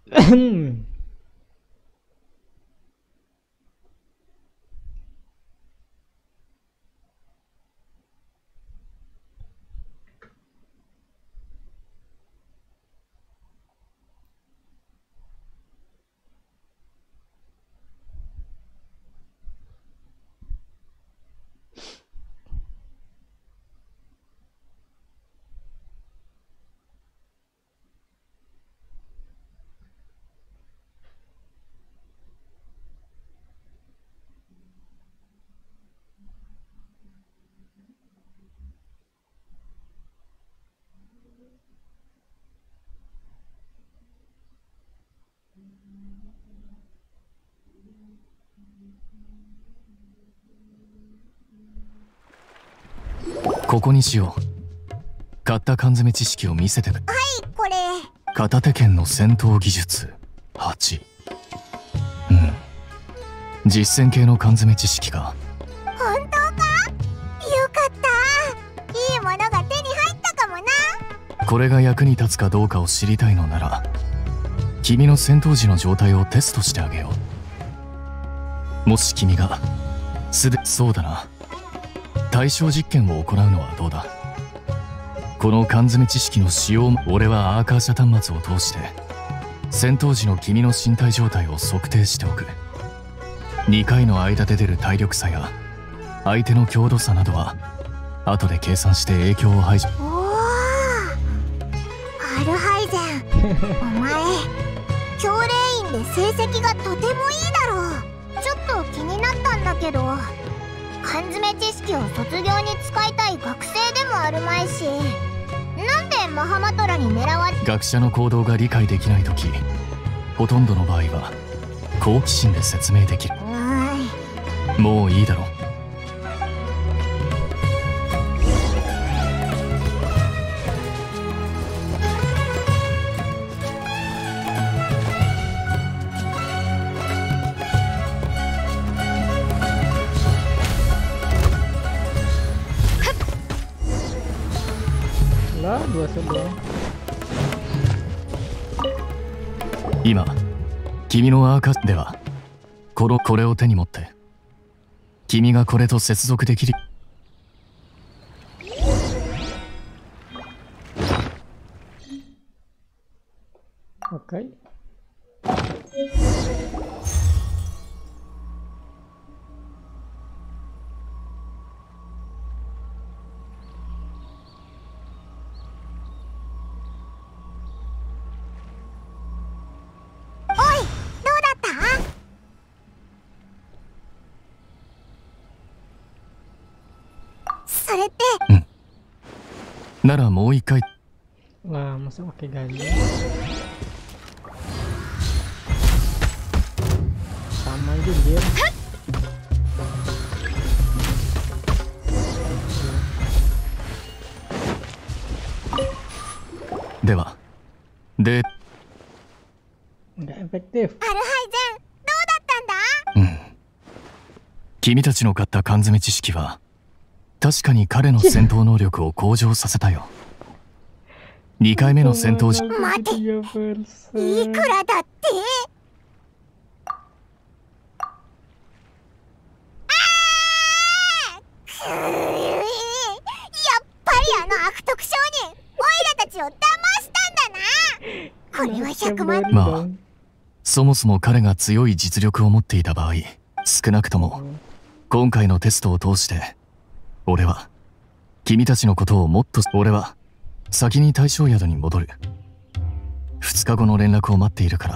ここにしよう。買った缶詰知識を見せてくれ。 はい、これ。 片手剣の戦闘技術8。実践系の缶詰知識か。 本当か？よかった。いいものが手に入ったかもな。 これが役に立つかどうかを知りたいのなら、君の戦闘時の状態をテストしてあげよう。もし君がそうだな、対象実験を行うのはどうだ。この缶詰知識の使用、俺はアーカー社端末を通して戦闘時の君の身体状態を測定しておく。2回の間で出る体力差や相手の強度差などは後で計算して影響を排除。 おお、アルハイゼンお前教練員で成績がとてもいいだろう。ちょっと気になったんだけど、缶詰知識を卒業に使いたい学生でもあるまいし、なんでマハマトラに狙われ。 学者の行動が理解できないとき、ほとんどの場合は好奇心で説明できる。もういいだろう。今、君のアーカではこれを手に持って君がこれと接続できる。 OK。 それって。 ならもう一回。 Wah, masa pakai ganja? Sama aja dia. では、で、 nggak efektif。 アルハイゼン、どうだったんだ？ 君たちの買った缶詰知識は確かに彼の戦闘能力を向上させたよ。2回目の戦闘時。 待て、いくらだって？やっぱりあの悪徳商人、オイラたちを騙したんだな。これは100万。 まあ、そもそも彼が強い実力を持っていた場合、少なくとも今回のテストを通して俺は君たちのことをもっと。俺は先に大将宿に戻る。2日後の連絡を待っているから。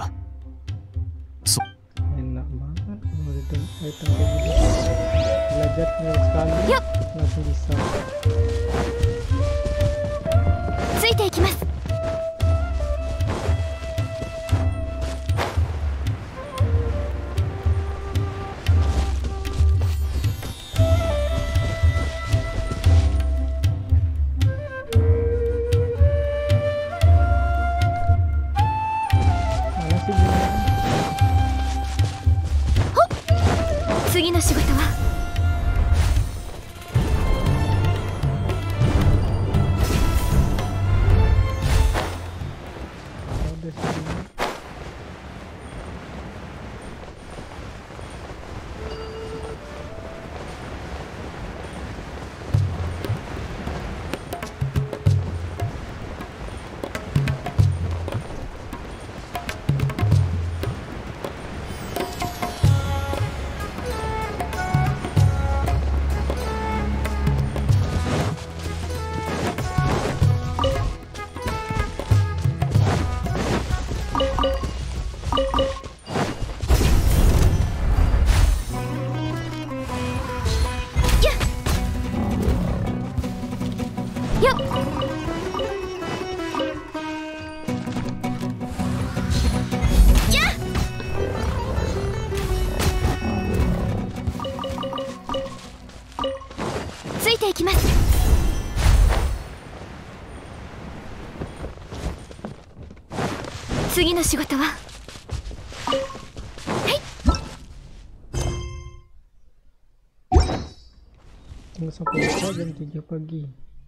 Enak banget item kayak gitu. Belajar sekali langsung bisa. ついていきます。次の仕事は次の仕事は Tunggu sampai buka jam 3 pagi.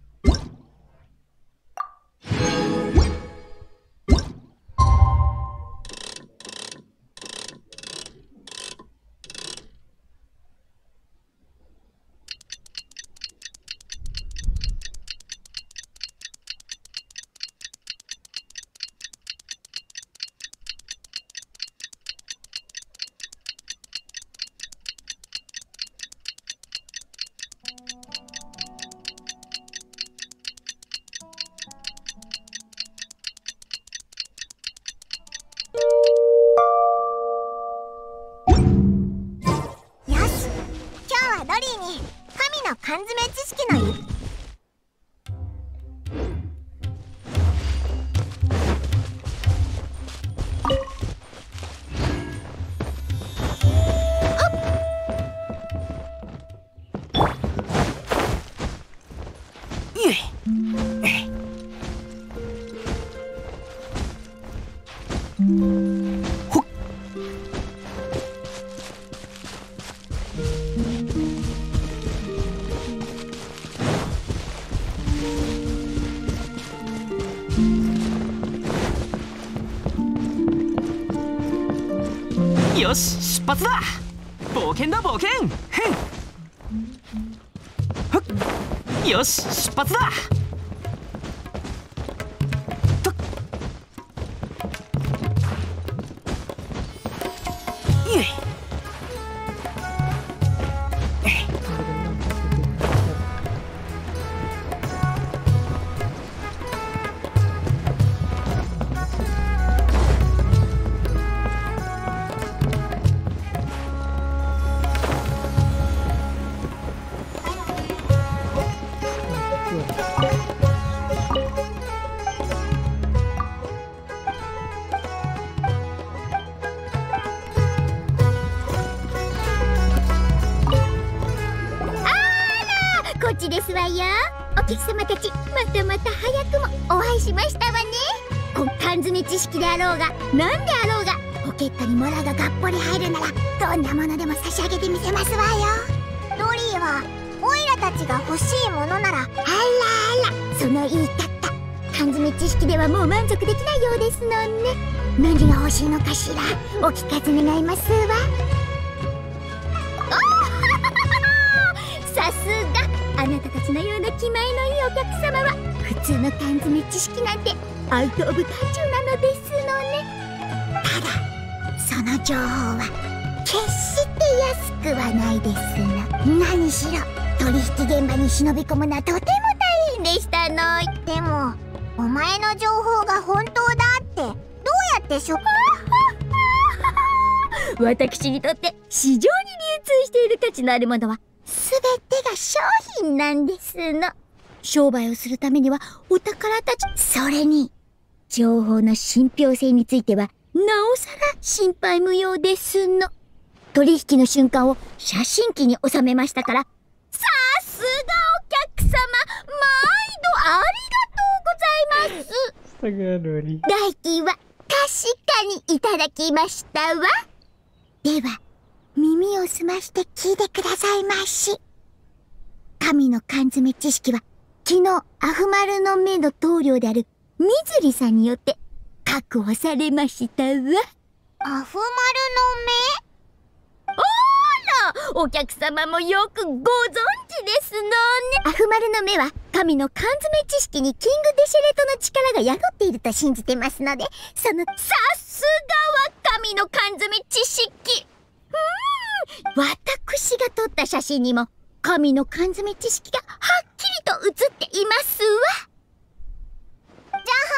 缶詰知識のよし、出発だ。冒険だ冒険。よし、出発だ。 ですわよ。お客様たち、またまた早くもお会いしましたわね。缶詰知識であろうが何であろうが、ポケットにモラががっぽり入るならどんなものでも差し上げてみせますわよ。ドリーはオイラたちが欲しいものなら、あらあら、その言い方、缶詰知識ではもう満足できないようですのね。何が欲しいのかしら、お聞かせ願いますわ。さすが、あなたたちのような気前のいいお客様は普通の缶詰知識なんてアウト・オブ・タチュなのですのね。ただその情報は決して安くはないですの。何しろ取引現場に忍び込むのはとても大変でしたの。でもお前の情報が本当だってどうやって私にとって市場に流通している価値のあるものはすべてが商品なんですの。 商売をするためにはお宝たち、 それに情報の信憑性についてはなおさら心配無用ですの。取引の瞬間を写真機に収めましたから、さすがお客様、毎度ありがとうございます。 代金は確かにいただきましたわ。では耳を澄まして聞いてくださいまし。神の缶詰知識は昨日アフマルの目の棟梁であるみずりさんによって確保されましたわ。アフマルの目？あら、お客様もよくご存知ですのね。 アフマルの目は神の缶詰知識にキングデシェレトの力が宿っていると信じてますので、そのさすがは神の缶詰知識。私が撮った写真にも神の缶詰知識がはっきりと写っていますわ。 情報ありがと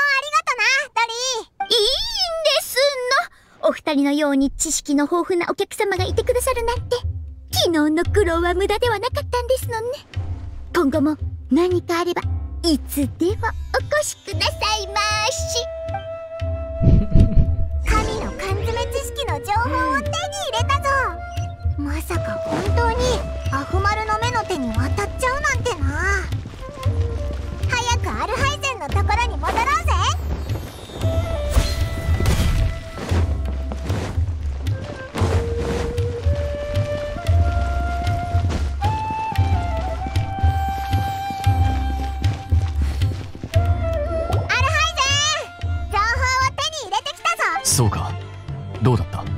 な、ドリー。 いいんですの。お二人のように知識の豊富なお客様がいてくださるなんて、昨日の苦労は無駄ではなかったんですのね。今後も何かあればいつでもお越しくださいまし。 神の缶詰知識の情報を手に入れたぞ。まさか本当にアフマルの目の手に渡っちゃうなんてな。早くアルハイゼンのところに戻ろうぜ。 そうか。どうだった？ ド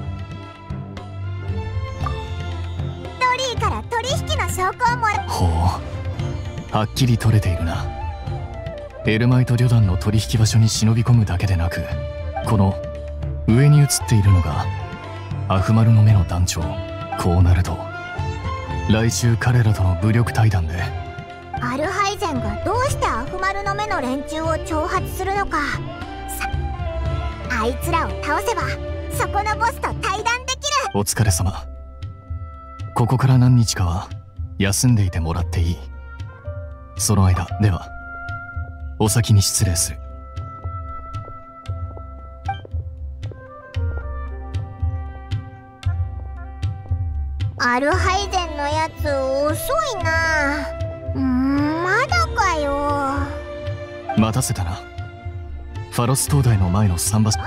リーから取引の証拠をもらほう、はっきり取れているな。エルマイト旅団の取引場所に忍び込むだけでなく、この上に映っているのがアフマルの目の団長。こうなると来週彼らとの武力対談でアルハイゼンがどうしてアフマルの目の連中を挑発するのか。あいつらを倒せばそこのボスと対談できる。 お疲れ様。ここから何日かは休んでいてもらっていい。その間ではお先に失礼する。 アルハイゼンのやつ遅いな。まだかよ。 待たせたな。ファロス灯台の前の桟橋。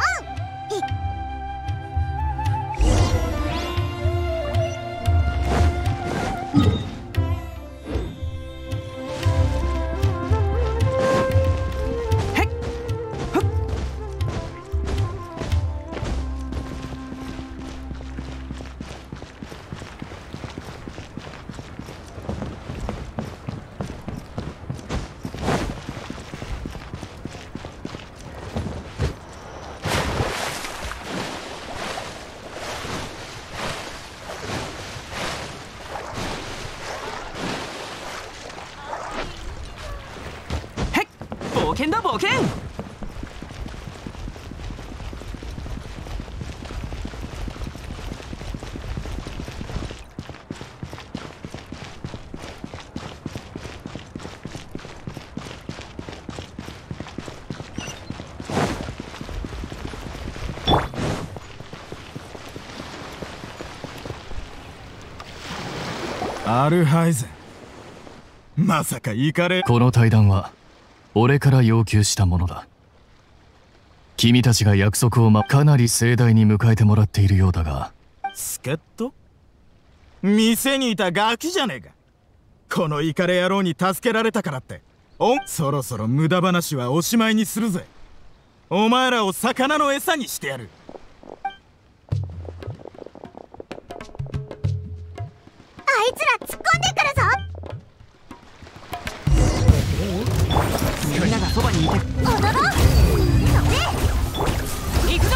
冒険だ冒険。 アルハイゼン、まさかイカレ。 この対談は俺から要求したものだ。君たちが約束をかなり盛大に迎えてもらっているようだが。 助っ人？店にいたガキじゃねえか。このイカレ野郎に助けられたからってそろそろ無駄話はおしまいにするぜ。お前らを魚の餌にしてやる。 あいつら突っ込んでくるぞ。 みんながそばにいて踊ろう。 行くぞ。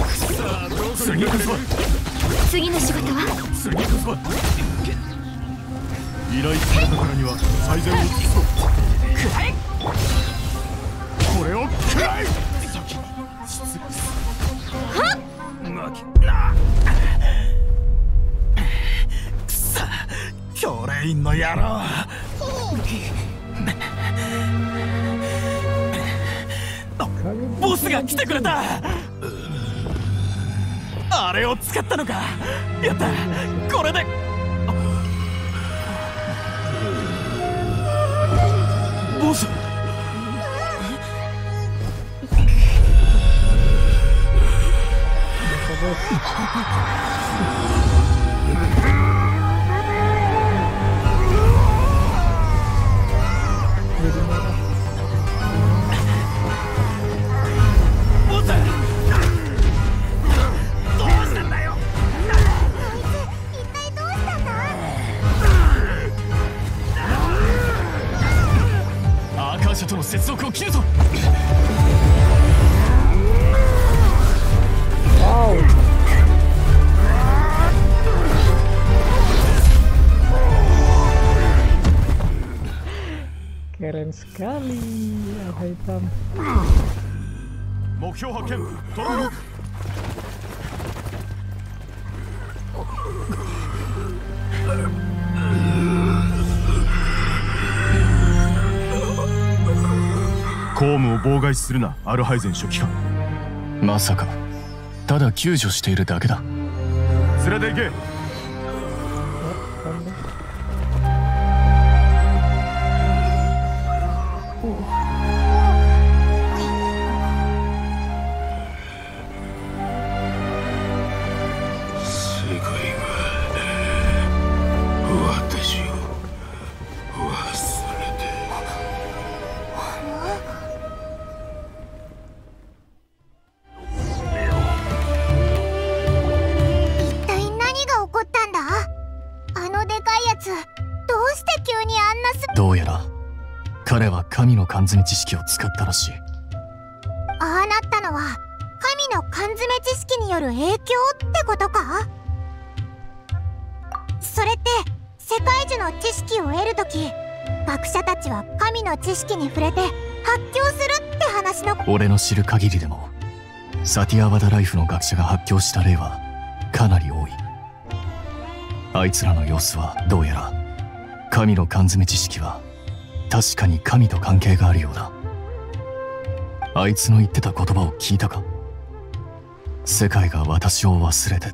次の仕事は？ 依頼されたからには最善を尽くそう。 くらえ。 これを食らい。先に失礼する。くさ、教令員の野郎。ボスが来てくれた。あれを使ったのか。やった、これで。ボス。 との接続を切るぞ。 Keren sekali Alpha Hitam. 目標発見。捉えろ。公務を妨害するな、アルハイゼン書記官。 まさかただ救助しているだけだ。 連れて行け。 神の缶詰知識を使ったらしい。 ああなったのは神の缶詰知識による影響ってことか？それって世界樹の知識を得るとき、学者たちは神の知識に触れて発狂するって話の。 俺の知る限りでもサティアワダライフの学者が発狂した例はかなり多い。あいつらの様子はどうやら神の缶詰知識は確かに神と関係があるようだ。あいつの言ってた言葉を聞いたか？世界が私を忘れてって。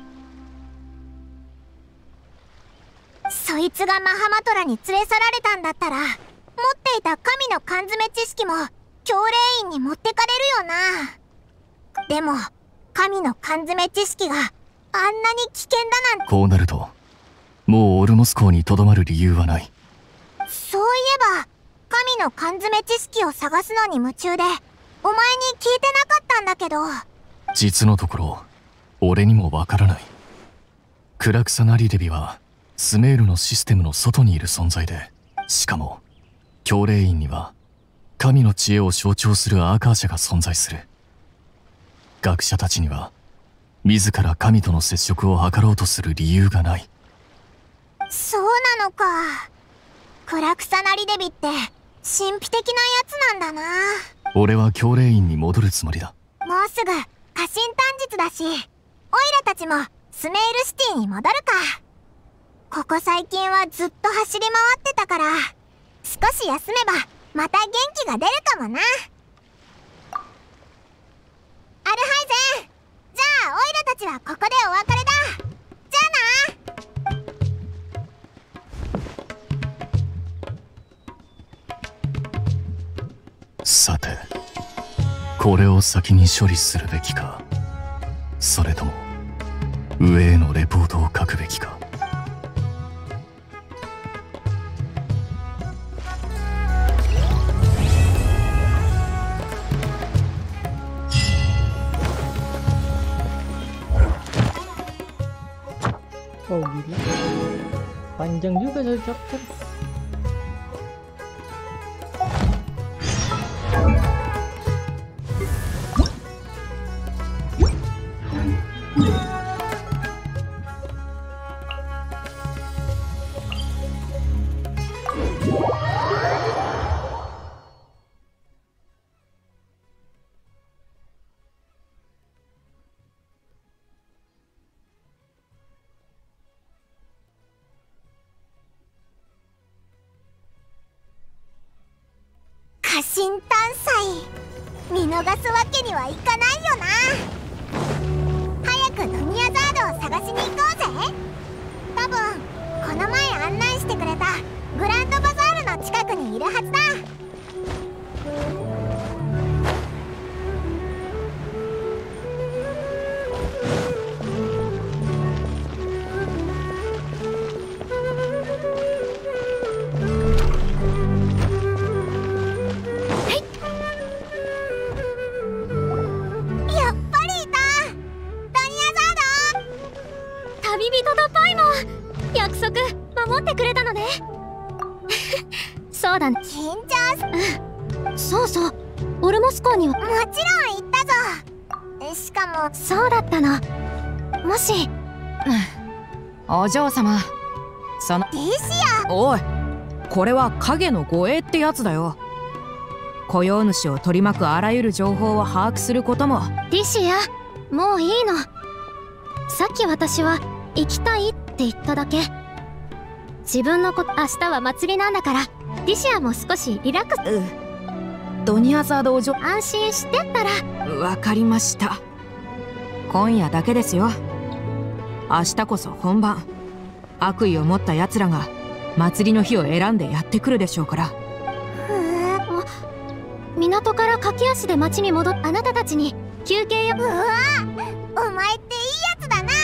そいつがマハマトラに連れ去られたんだったら、持っていた神の缶詰知識も教令院に持ってかれるよな。でも神の缶詰知識があんなに危険だなんて。 こうなるともうオルモス港にとどまる理由はない。 そういえば神の缶詰知識を探すのに夢中でお前に聞いてなかったんだけど。 実のところ俺にもわからない。クラクサナリデビはスメールのシステムの外にいる存在で、しかも教令院には神の知恵を象徴するアーカーシャが存在する。学者たちには自ら神との接触を図ろうとする理由がない。 そうなのか。クラクサナリデビって神秘的なやつなんだな。 俺は教令院に戻るつもりだ。 もうすぐ家臣短日だし、オイラたちもスメールシティに戻るか。ここ最近はずっと走り回ってたから、少し休めばまた元気が出るかもな。アルハイゼン、じゃあオイラたちはここでお別れだ。じゃあな。 さて、これを先に処理するべきか、それとも上へのレポートを書くべきか。 Oh gila, panjang juga dari chapter. 家臣探査見逃すわけにはいかないよな。早くドニアザードを探しに行こうぜ。多分この前案内してくれたグランドバザールの近くにいるはずだ。 守ってくれたのね。そうだね。 緊張す。 そうそう、オルモス港にはもちろん行ったぞ。しかもそうだったの。もしお嬢様、そのディシア。 おい、これは影の護衛ってやつだよ。雇用主を取り巻くあらゆる情報を把握することも。 ディシア、もういいの。さっき私は行きたいって言っただけ。自分のこと明日は祭りなんだから、ディシアも少しリラックス。 ドニアザードお嬢、 安心してったら。 わかりました。今夜だけですよ。明日こそ本番。悪意を持った奴らが祭りの日を選んでやってくるでしょうから。 港から駆け足で町に戻っあなたたちに休憩よ。 うわ、お前っていいやつだな。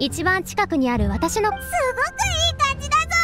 一番近くにある私の。 すごくいい感じだぞ。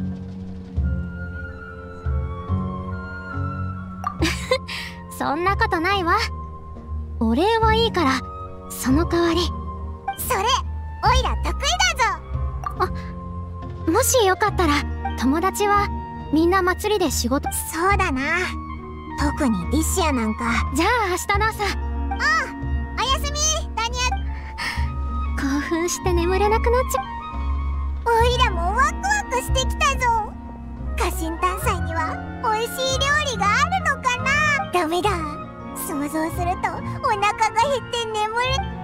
そんなことないわ。お礼はいいから、その代わり。 それオイラ得意だぞ。 もしよかったら、友達はみんな祭りで仕事。 そうだな、特にリシアなんか。 じゃあ明日の朝。 おやすみダニ興奮して眠れなくなっちゃア。オイラもワクワクしてきたぞ。家臣探査には美味しい料理があるのかな。ダメだ、想像するとお腹が減って眠れ。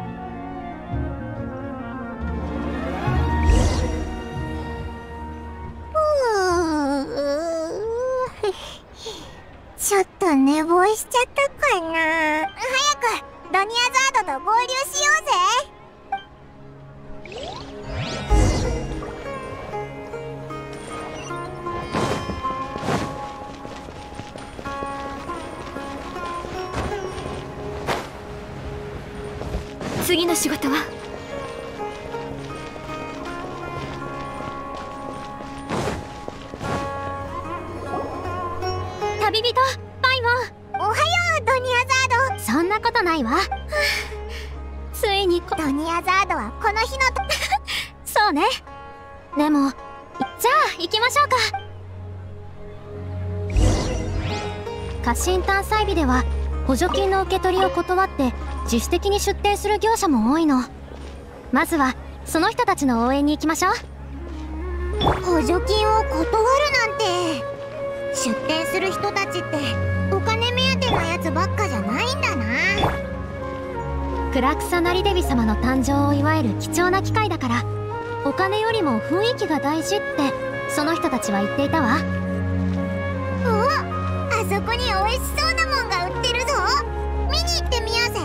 ちょっと寝坊しちゃったかな。早くドニアザードと合流しようぜ。次の仕事は？旅人パイモン。 おはようドニアザード。 そんなことないわ。ついにドニアザードはこの日のそうね。でもじゃあ行きましょうか。家臣探査日では補助金の受け取りを断って自主的に出店する業者も多いの。まずはその人たちの応援に行きましょう。 補助金を断るなんて。出店する人たちってお金目当てのやつばっかじゃないんだな。 クラクサナリデビ様の誕生を祝える貴重な機会だから、お金よりも雰囲気が大事ってその人たちは言っていたわ。 お、あそこに美味しそうなもんが売ってるぞ。見に行ってみようぜ。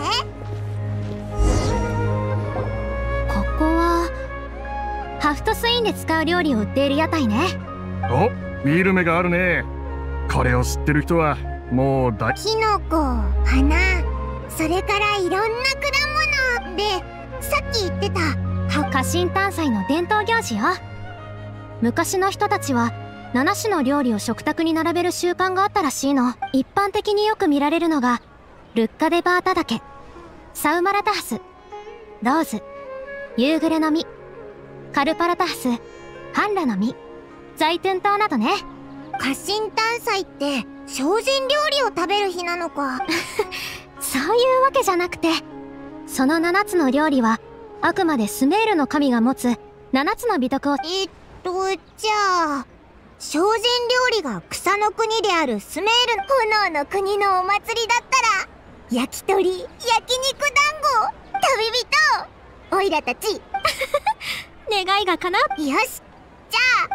ここはハフトスインで使う料理を売っている屋台ね。 お、見る目があるね。これを知ってる人はもうキノコ、花、それからいろんな果物で、さっき言ってた家臣探査の伝統行事よ。昔の人たちは7種の料理を食卓に並べる習慣があったらしいの。一般的によく見られるのがルッカデバータ岳、サウマラタハス、ローズ、夕暮れの実、カルパラタハス、ハンラの実、ザイトゥン島などね。 家臣探査って精進料理を食べる日なのか。 そういうわけじゃなくて、その7つの料理はあくまでスメールの神が持つ7つの美徳を。 じゃあ精進料理が草の国であるスメール炎の国のお祭りだったら、焼き鳥、焼肉団子、旅人、オイラたち願いが叶う。 よし、じゃあ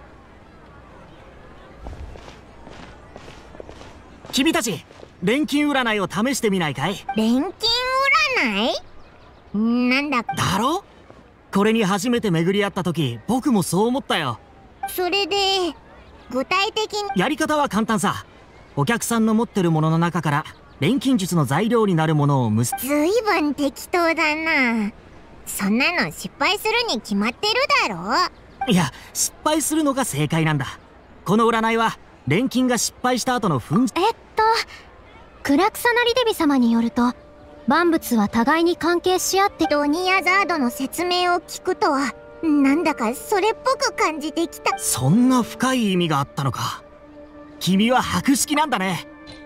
君たち錬金占いを試してみないかい？ 錬金占い？なんだだろ？これに初めて巡り合った時、僕もそう思ったよ。 それで具体的に？ やり方は簡単さ。お客さんの持ってるものの中から錬金術の材料になるものをずいぶん適当だな。そんなの失敗するに決まってるだろ。 いや、失敗するのが正解なんだ。この占いは錬金が失敗した後の粉塵。 クラクサナリデビ様によると、万物は互いに関係し合って。 ドニアザードの説明を聞くと、なんだかそれっぽく感じてきた。 そんな深い意味があったのか。君は博識なんだね。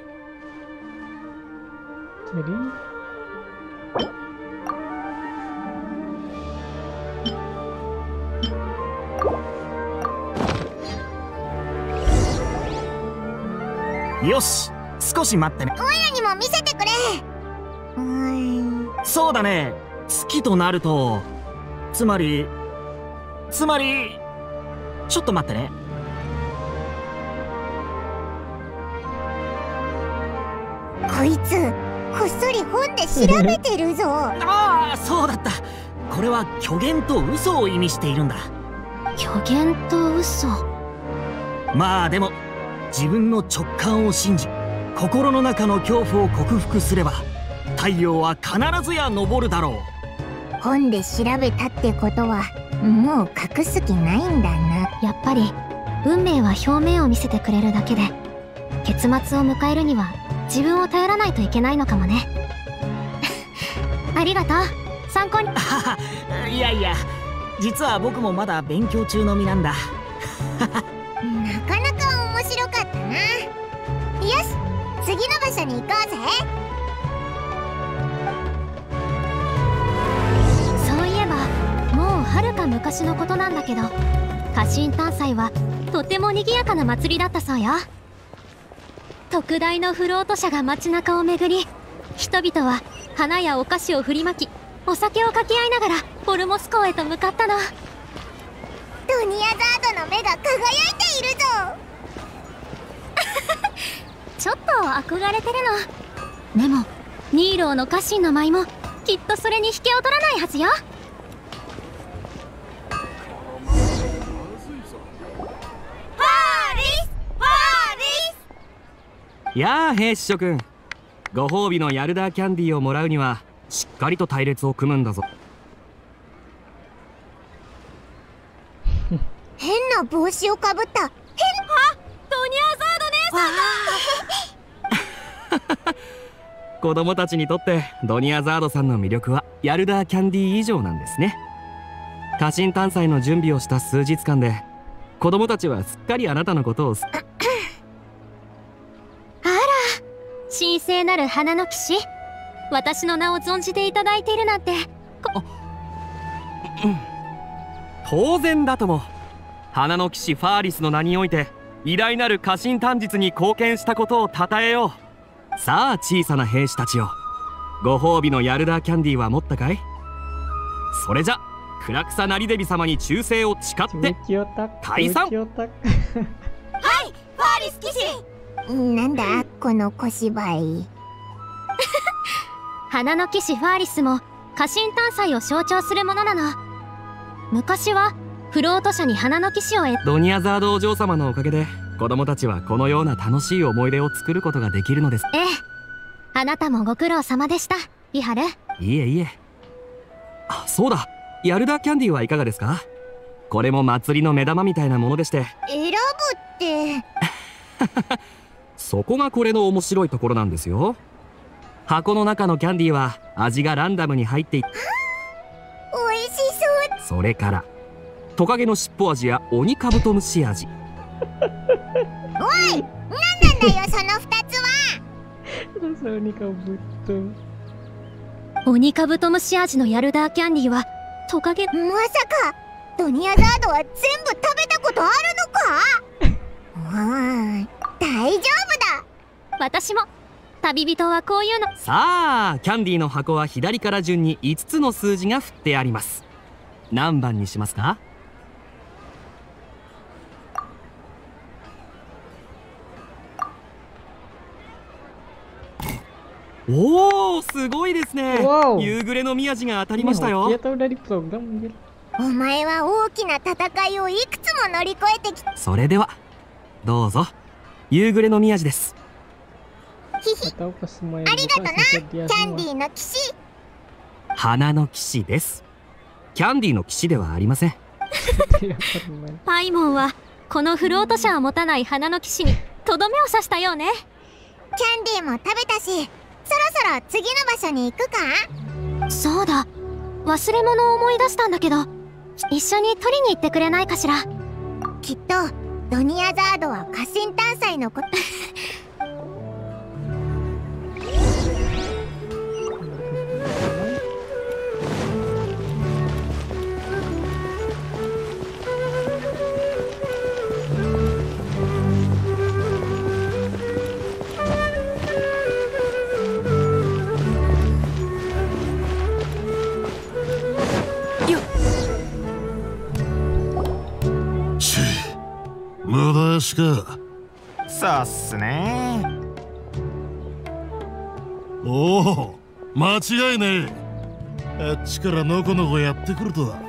よし、少し待ってね。 オイラにも見せてくれ。 そうだね。月となると、つまりちょっと待ってね。 こいつこっそり本で調べてるぞ。 ああ、そうだった。これは虚言と嘘を意味しているんだ。 虚言と嘘。 まあでも自分の直感を信じ、心の中の恐怖を克服すれば太陽は必ずや昇るだろう。 本で調べたってことはもう隠す気ないんだな。 やっぱり運命は表面を見せてくれるだけで、結末を迎えるには自分を頼らないといけないのかもね。ありがとう、参考に。 いやいや、実は僕もまだ勉強中の身なんだ。 なかなか面白かったな。よし、次の場所に行こうぜ。 そういえばもうはるか昔のことなんだけど、家臣探祭はとても賑やかな祭りだったそうよ。特大のフロート車が街中を巡り、人々は花やお菓子を振りまき、お酒を掛け合いながらホルモス港へと向かったの。 ドニアザードの目が輝いているぞ。 ちょっと憧れてるの。でもニーローの家臣の舞もきっとそれに引けを取らないはずよ。 やあ兵士諸君、ご褒美のヤルダーキャンディーをもらうにはしっかりと隊列を組むんだぞ。 変な帽子をかぶったドニアザード姉さんだ。 子供たちにとってドニアザードさんの魅力はヤルダーキャンディー以上なんですね。家臣探査の準備をした数日間で子供たちはすっかりあなたのことを神聖なる花の騎士、私の名を存じていただいているなんて。 当然だとも。花の騎士ファーリスの名において偉大なる家臣短日に貢献したことをたたえよう。さあ小さな兵士たちよ、ご褒美のヤルダーキャンディーは持ったかい？それじゃクラクサナリデビ様に忠誠を誓って解散。 はい、ファーリス騎士。なんだこの小芝居。 花の騎士ファーリスも家臣探祭を象徴するものなの。昔はフロート車に花の騎士をドニアザードお嬢様のおかげで子供たちはこのような楽しい思い出を作ることができるのです。 ええ、あなたもご苦労様でした、イハル。 いえいえ。あ、そうだ、ヤルダーキャンディーはいかがですか？これも祭りの目玉みたいなものでして。 選ぶってそこがこれの面白いところなんですよ。箱の中のキャンディーは味がランダムに入っていて、 美味しそう。 それからトカゲの尻尾味やオニカブトムシ味。 おい、なんなんだよその2つは。 オニカブトムシ味のヤルダーキャンディーはトカゲ。 まさかドニアザードは全部食べたことあるのか？大丈夫だ。 私も。旅人はこういうの。 さあキャンディーの箱は左から順に5つの数字が振ってあります。何番にしますか？おお、すごいですね。夕暮れの宮地が当たりましたよ。 お前は大きな戦いをいくつも乗り越えてきた。 それではどうぞ。夕暮れの宮地です。 ひひ、ありがとな、キャンディーの騎士。 花の騎士です。キャンディーの騎士ではありません。 パイモンはこのフロート車を持たない花の騎士にとどめを刺したようね。 キャンディーも食べたし、そろそろ次の場所に行くか？ そうだ、忘れ物を思い出したんだけど、一緒に取りに行ってくれないかしら。 きっとドニアザードは家臣探査のこと無駄足か。 そうっすね。 おお、間違いねえ。あっちからのこのこやってくるとは。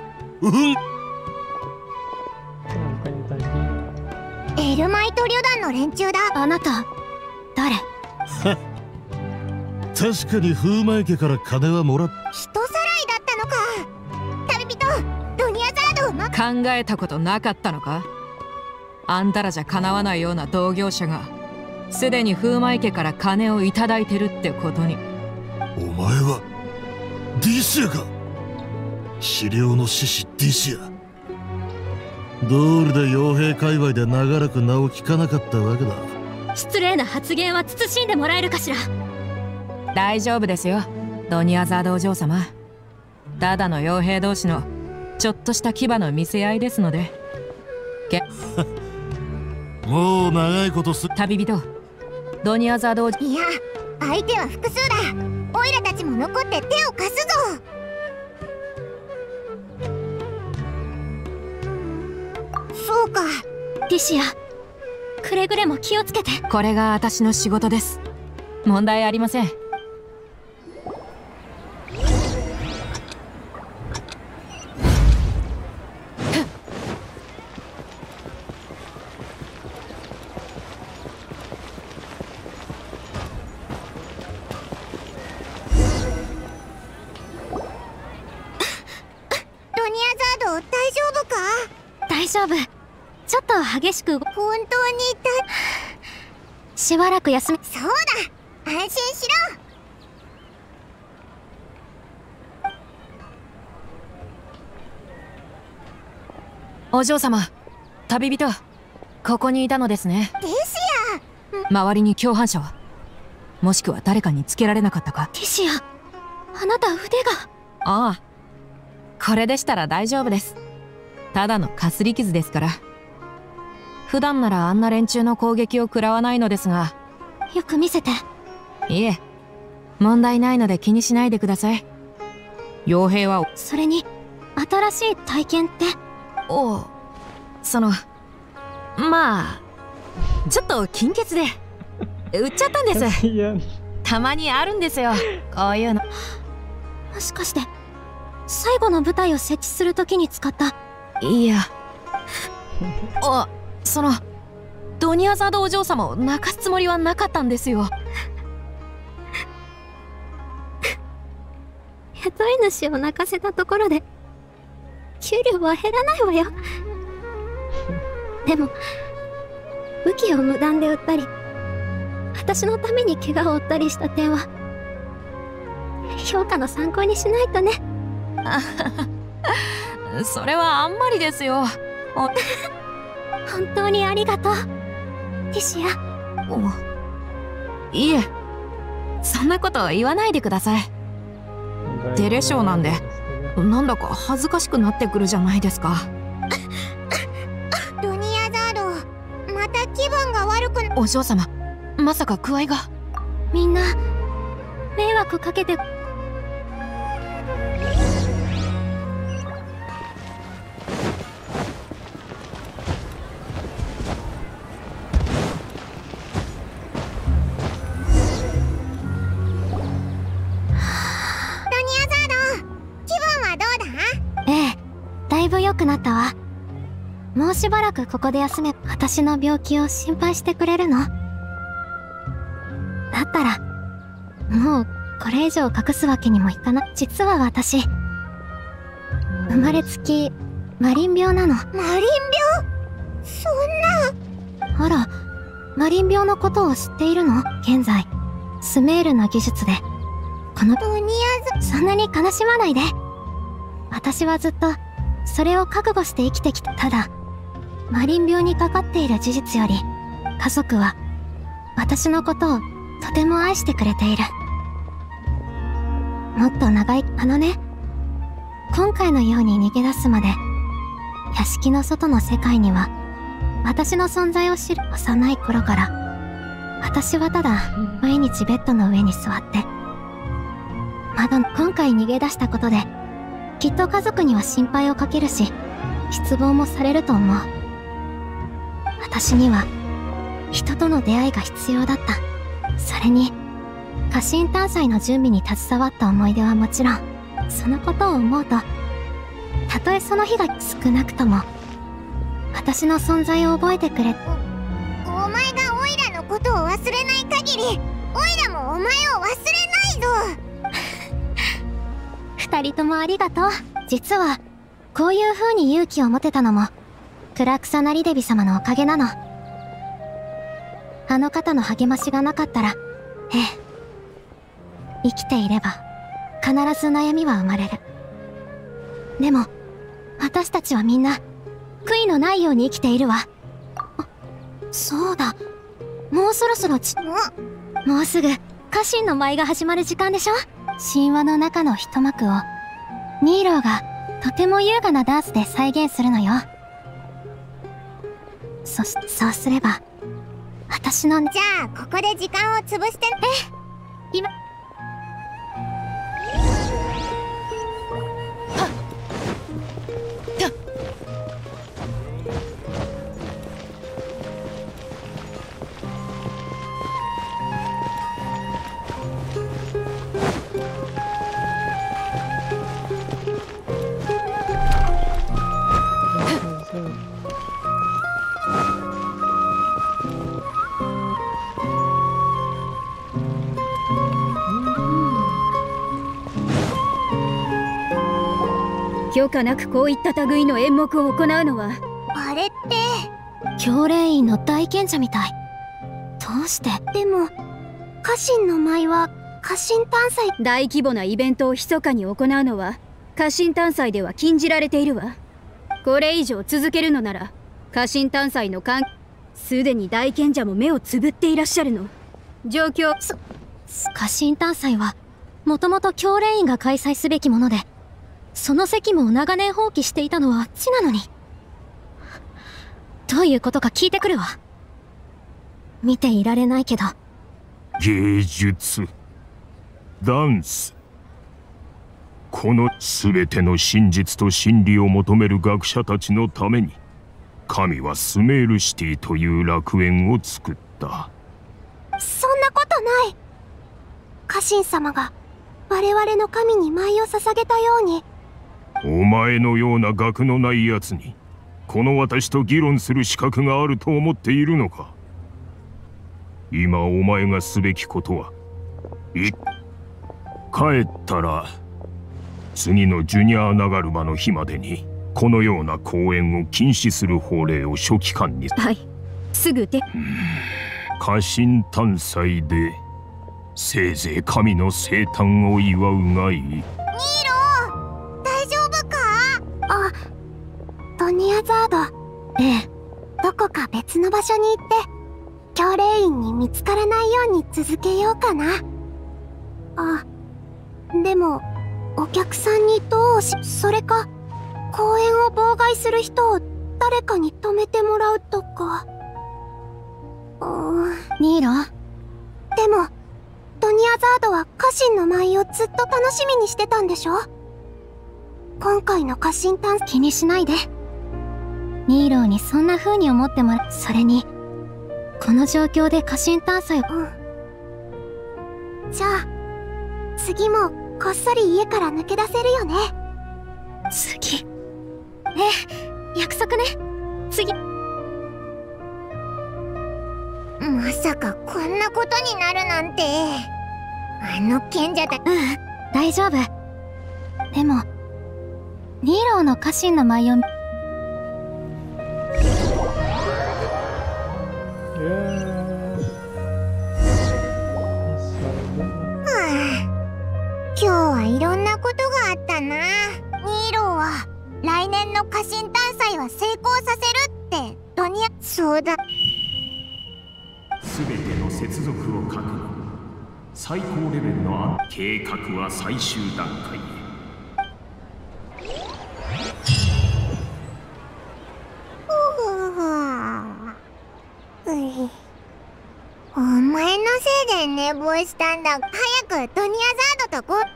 エルマイト旅団の連中だ。 あなた誰？ 確かに風魔家から金はもらっ。 人さらいだったのか。 考えたことなかったのか？あんたらじゃかなわないような同業者がすでに風魔池から金をいただいてるってことに。 お前はディシアか？資料の獅子ディシア。どうりで傭兵界隈で長らく名を聞かなかったわけだ。 失礼な発言は慎んでもらえるかしら。 大丈夫ですよ、ドニアザードお嬢様。ただの傭兵同士のちょっとした牙の見せ合いですので。 もう長いこと旅人ドニアザード。 いや、相手は複数だ。オイラたちも残って手を貸すぞ。そうか。 ティシア、くれぐれも気をつけて。 これが私の仕事です。問題ありません。 大丈夫。ちょっと激しく。 本当にしばらく休み。 そうだ、安心しろ。 お嬢様、旅人、ここにいたのですね。 ティシア。周りに共犯者は、もしくは誰かにつけられなかったか？ ティシア、あなた腕が。 ああ、これでしたら大丈夫です。ただのかすり傷ですから。普段ならあんな連中の攻撃を食らわないのですが。 よく見せて。 いえ、問題ないので気にしないでください。傭兵は。 それに新しい体験って。 おう、まあちょっと金欠で売っちゃったんです。たまにあるんですよ、こういうの。 もしかして最後の舞台を設置するときに使った。 いや、ドニアザードお嬢様を泣かすつもりはなかったんですよ。 雇い主を泣かせたところで給料は減らないわよ。でも武器を無断で売ったり私のために怪我を負ったりした点は評価の参考にしないとね。 それはあんまりですよ。 本当にありがとう、ティシア。 いえ、そんなこと言わないでください。デレショーなんでなんだか恥ずかしくなってくるじゃないですか。 ドニアザード、また気分が悪く。 お嬢様、まさか具合が。 みんな迷惑かけて。だいぶ良くなったわ。もうしばらくここで休め。私の病気を心配してくれるの？だったらもうこれ以上隠すわけにもいかない。実は私生まれつきマリン病なの。 マリン病？そんな。 あら、マリン病のことを知っているの？現在スメールの技術でこの。 ドニアザ。 そんなに悲しまないで。私はずっとそれを覚悟して生きてきた。ただマリン病にかかっている事実より家族は私のことをとても愛してくれている。もっと長い。今回のように逃げ出すまで屋敷の外の世界には私の存在を知る。幼い頃から私はただ毎日ベッドの上に座って今回逃げ出したことできっと家族には心配をかけるし失望もされると思う。私には人との出会いが必要だった。それに家臣探査の準備に携わった思い出はもちろん。そのことを思うとたとえその日が少なくとも私の存在を覚えてくれ。 お前がオイラのことを忘れない限りオイラもお前を忘れないぞ。 二人ともありがとう。実はこういう風に勇気を持てたのもクラクサナリデビ様のおかげなの。あの方の励ましがなかったら、生きていれば必ず悩みは生まれる。でも私たちはみんな悔いのないように生きているわ。そうだ、もうそろそろもうすぐ家臣の舞が始まる時間でしょ。神話の中の一幕をニーローがとても優雅なダンスで再現するのよ。そうすれば私の。 じゃあここで時間を潰して。 今許可なくこういった類の演目を行うのは。 あれって教令員の大賢者みたい。どうして？ でも家臣の舞は家臣探査。 大規模なイベントを密かに行うのは家臣探査では禁じられているわ。これ以上続けるのなら家臣探査のすでに大賢者も目をつぶっていらっしゃるの。状況。 家臣探査はもともと教令員が開催すべきもので、その責務を長年放棄していたのはあっちなのに。どういうことか聞いてくるわ。見ていられないけど。 芸術、ダンス、この全ての真実と真理を求める学者たちのために神はスメールシティという楽園を作った。 そんなことない。家臣様が我々の神に舞を捧げたように。 お前のような学のないやつにこの私と議論する資格があると思っているのか。今お前がすべきことは帰ったら次のジュニアーナガルマの日までにこのような講演を禁止する法令を書記官に。 はい、すぐで。 家臣探祭でせいぜい神の生誕を祝うがいい。 ニーロー、大丈夫か？あ、ドニアザード。どこか別の場所に行って教令員に見つからないように続けようかな。でもお客さんにそれか公演を妨害する人を誰かに止めてもらうとか。 ニーロ。 でもドニアザードは家臣の舞をずっと楽しみにしてたんでしょ？今回の家臣探査。 気にしないで。ニーローにそんな風に思ってもらう。それにこの状況で家臣探査を。 じゃあ次もこっそり家から抜け出せるよね。 次。約束ね。次。 まさかこんなことになるなんて。あの賢者た。 大丈夫。でもニーローの家臣の舞を。 今日はいろんなことがあったな。ニーローは来年の家臣探査は成功させるってドニア。そうだ。 すべての接続を確認。最高レベルの計画は最終段階へ。 お前のせいで寝坊したんだ。早くドニアザードとこ。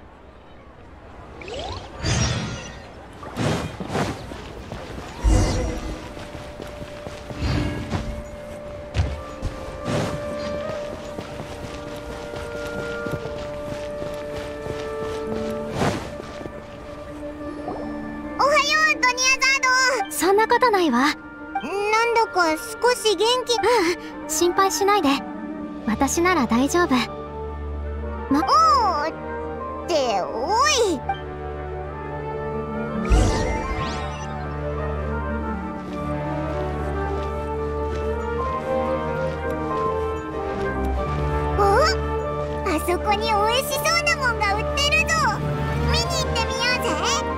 おはようドニアザード。 そんなことないわ。 なんだか少し元気。 心配しないで。私なら大丈夫。 っておい。 そこに美味しそうなもんが売ってるぞ。見に行ってみようぜ。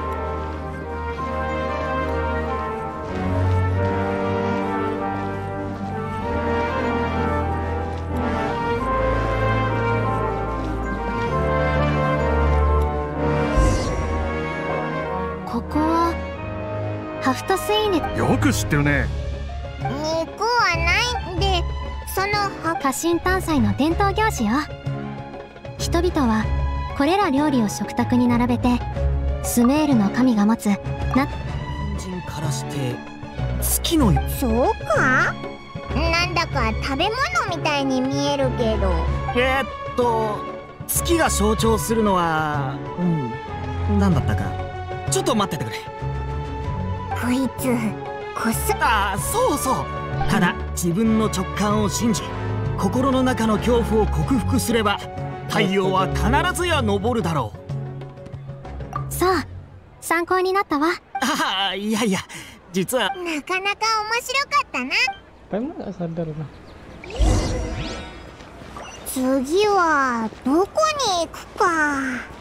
ここはハフトスイーネ。 よく知ってるね。 肉はないんで、その家臣探査の伝統行事よ。人々はこれら料理を食卓に並べて、スメールの神が持つ人からして月のそうか、なんだか食べ物みたいに見えるけど。 月が象徴するのはなんだったか。ちょっと待っててくれ。 こいつそうそう。ただ自分の直感を信じ、心の中の恐怖を克服すれば太陽は必ずや昇るだろう。そう、参考になったわ。 いやいや、実はなかなか面白かったな。次はどこに行くか。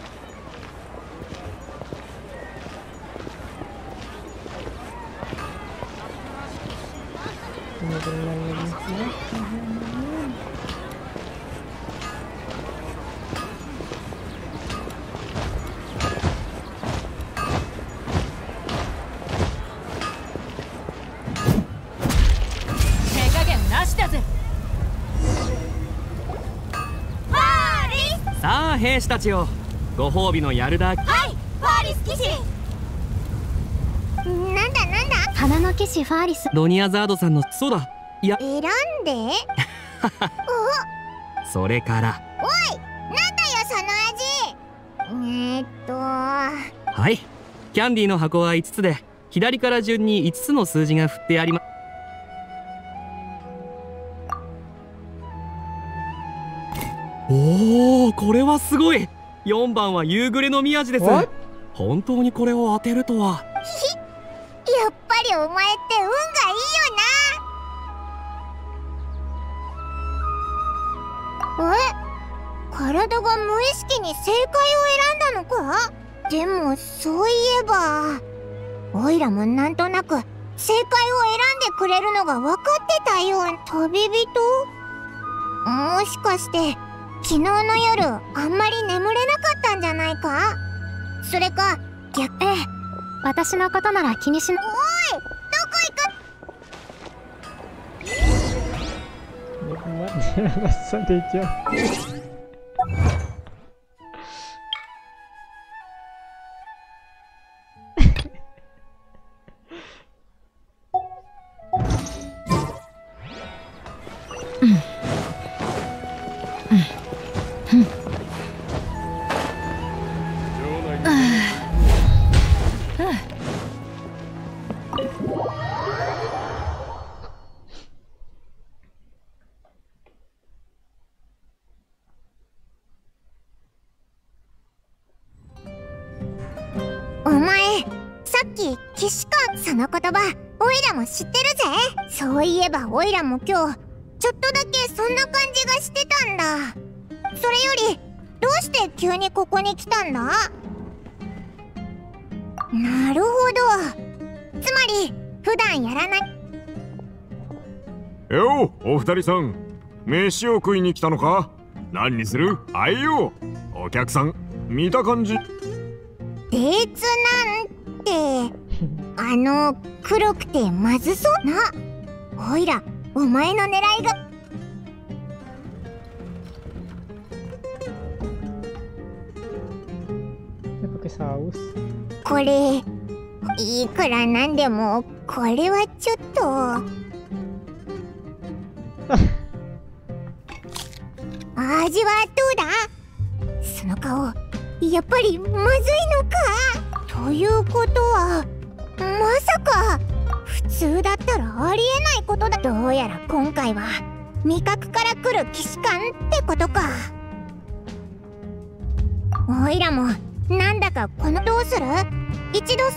手加減なしだぜ。 さあ兵士たちよ、ご褒美のヤルダ。 はい、ファーリス騎士。なんだ花の騎士ファーリス。 ロニアザードさんの。そうだ、いや選んでそれからおい、なんだよその味。 はい、キャンディーの箱は5つで、左から順に5つの数字が振ってあります。おお、これはすごい。4番は夕暮れの宮地です。本当にこれを当てるとは。 やっぱりお前って運がいいよな。体が無意識に正解を選んだのか。でもそういえばオイラもなんとなく正解を選んでくれるのが分かってたよ。旅人？もしかして昨日の夜あんまり眠れなかったんじゃないか。それか逆。 私のことなら気にしな。 おい、どこ行く？お前、さっき騎士官、その言葉オイラも知ってるぜ。そういえばオイラも今日ちょっとだけそんな感じがしてたんだ。それよりどうして急にここに来たんだ？なるほど、つまり普段やらない。 よう、お二人さん、飯を食いに来たのか？何にする？あいよ、お客さん見た感じ別なんて黒くてまずそうな。おいら、お前の狙いが。これいくらなんでもこれはちょっと味はどうだ？その顔、やっぱりまずいのか？ということはまさか普通だったらありえないことだ。どうやら今回は味覚から来る騎士官ってことか。おいらもなんだかこのどうする？一度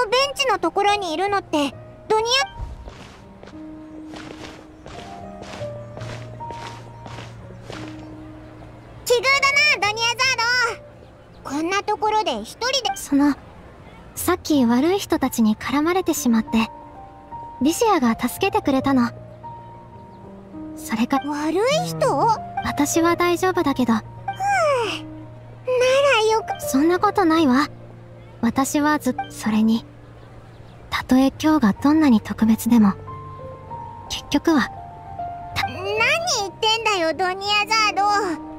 のベンチのところにいるのってドニア。奇遇だなドニアザード。こんなところで一人で。 さっき悪い人たちに絡まれてしまってリシアが助けてくれたの。それか悪い人？ 私は大丈夫だけど。 ならよく。 そんなことないわ。私はそれにたとえ今日がどんなに特別でも結局は。 何言ってんだよドニアザード。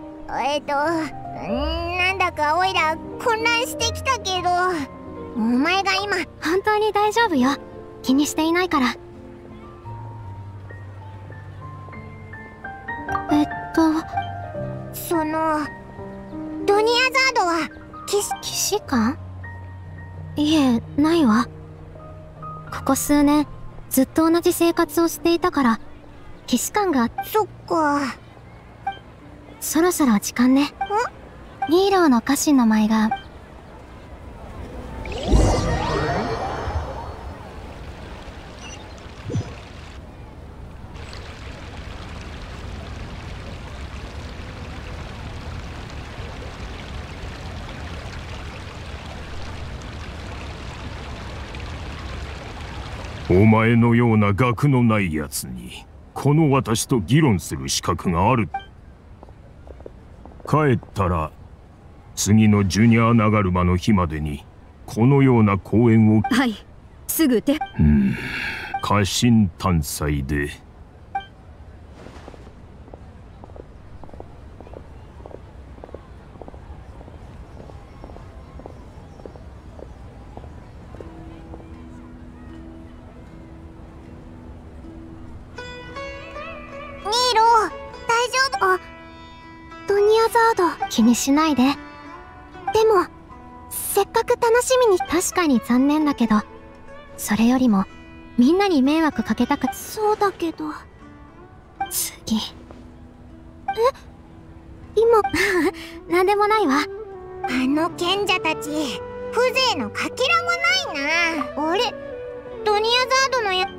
なんだかオイラ混乱してきたけど、お前が今。 本当に大丈夫よ。気にしていないから。 ドニアザードは騎士官？いえ、ないわ。ここ数年ずっと同じ生活をしていたから騎士官が。 そっか。 そろそろ時間ね。ヒーローの家臣の舞が。 お前のような学のないやつにこの私と議論する資格がある。帰ったら次のジュニア長馬の日までにこのような講演を。 はい、すぐで。 家臣探査で。 気にしないで。でもせっかく楽しみに。確かに残念だけど、それよりもみんなに迷惑かけたく。 そうだけど。 次。今なんでもないわ。 あの賢者たち風情のかけらもないな。あれ、ドニアザードのや。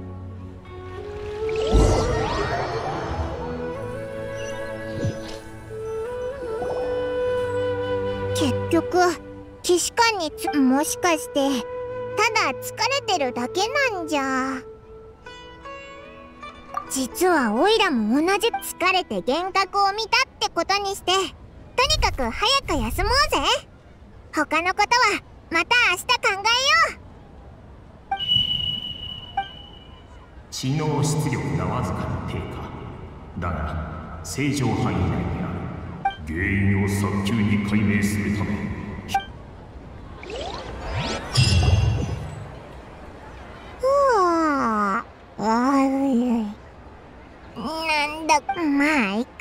結局騎士官にもしかしてただ疲れてるだけなんじゃ。実はオイラも同じ。疲れて幻覚を見たってことにして、とにかく早く休もうぜ。他のことはまた明日考えよう。知能出力がわずかに低下だが正常範囲内にある。原因を早急に解明するため。 なんだ、まあいいか。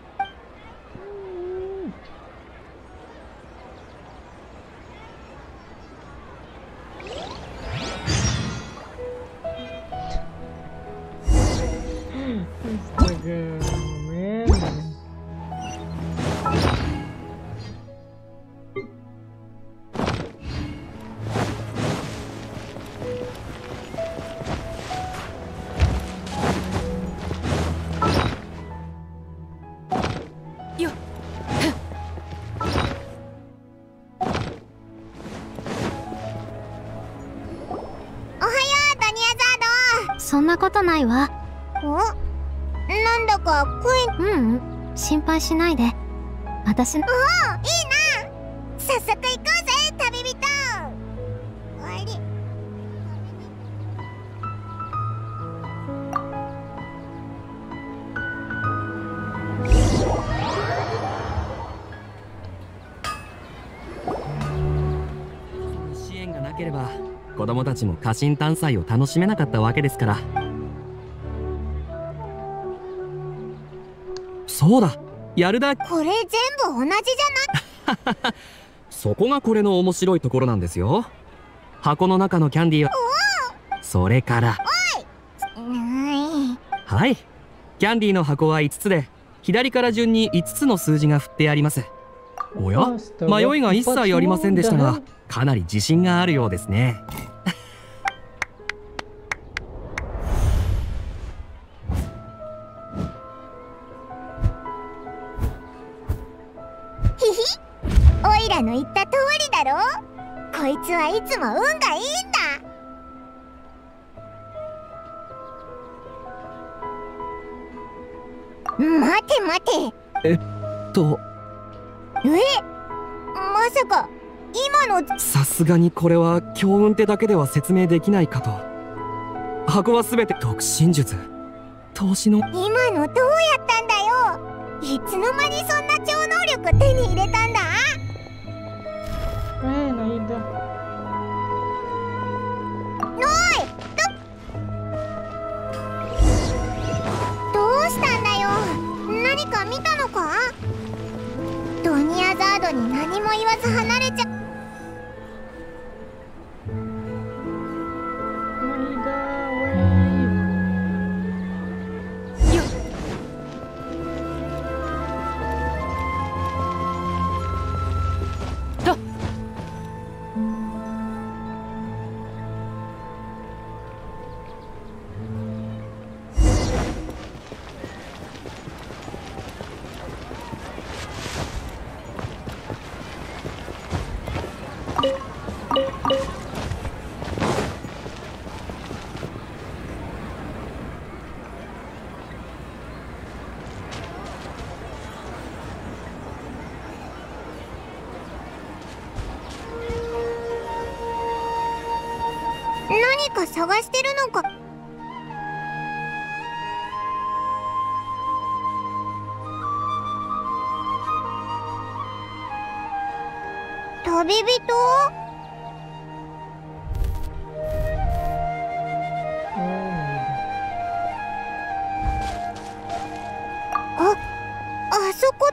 そんなことないわ。 なんだか声。 心配しないで。私の。 いいな。早速行こうぜ旅人。あれ。 支援がなければ子供たちも家臣探査を楽しめなかったわけですから。そうだ、やるだ。 これ全部同じじゃな。 そこがこれの面白いところなんですよ。箱の中のキャンディーは。それから。はい、キャンディーの箱は5つで、左から順に5つの数字が振ってあります。おや、迷いが一切ありませんでしたが、かなり自信があるようですね。 いつはいつも運がいいんだ。待て待て。まさか今の。 さすがにこれは強運ってだけでは説明できないかと。箱は全て特進術、投資の。 今のどうやったんだよ。いつの間にそんな超能力手に入れたんだ。 ないだ。 どうしたんだよ。何か見たのか。ドニアザードに何も言わず離れちゃ。何か探してるのか。旅人？あそこって。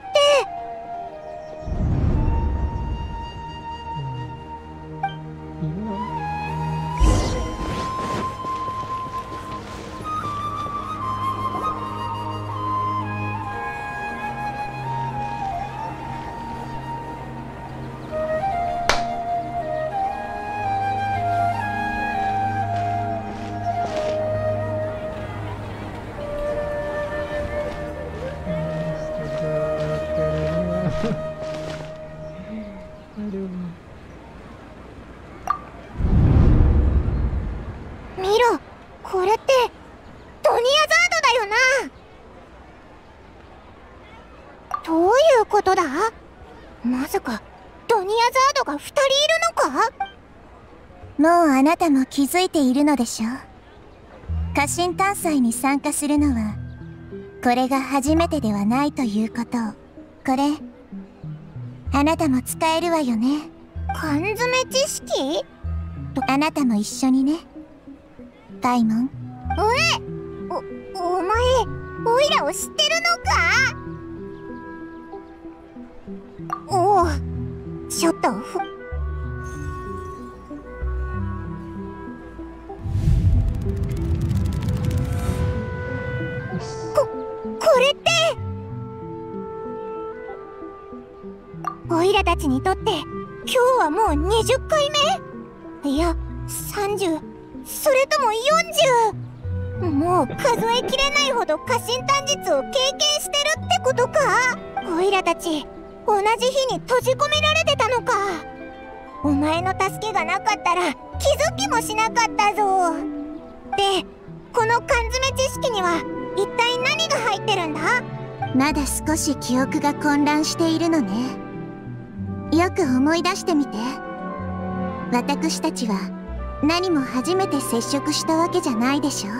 見ろ、これってドニアザードだよな。どういうことだ。まさかドニアザードが2人いるのか。 もうあなたも気づいているのでしょう。家臣探査に参加するのはこれが初めてではないということを。これあなたも使えるわよね。 缶詰知識？ あなたも一緒にね、パイモン。 お前オイラを知ってるのか。おお、ちょっとこれってオイラたちにとって今日はもう20回目？いや30、それとも40。もう数えきれないほど家臣短術を経験してるってことか。オイラたち同じ日に閉じ込められてたのか。お前の助けがなかったら気づきもしなかったぞ。で、この缶詰知識には一体何が入ってるんだ？ まだ少し記憶が混乱しているのね。よく思い出してみて。私たちは何も初めて接触したわけじゃないでしょ。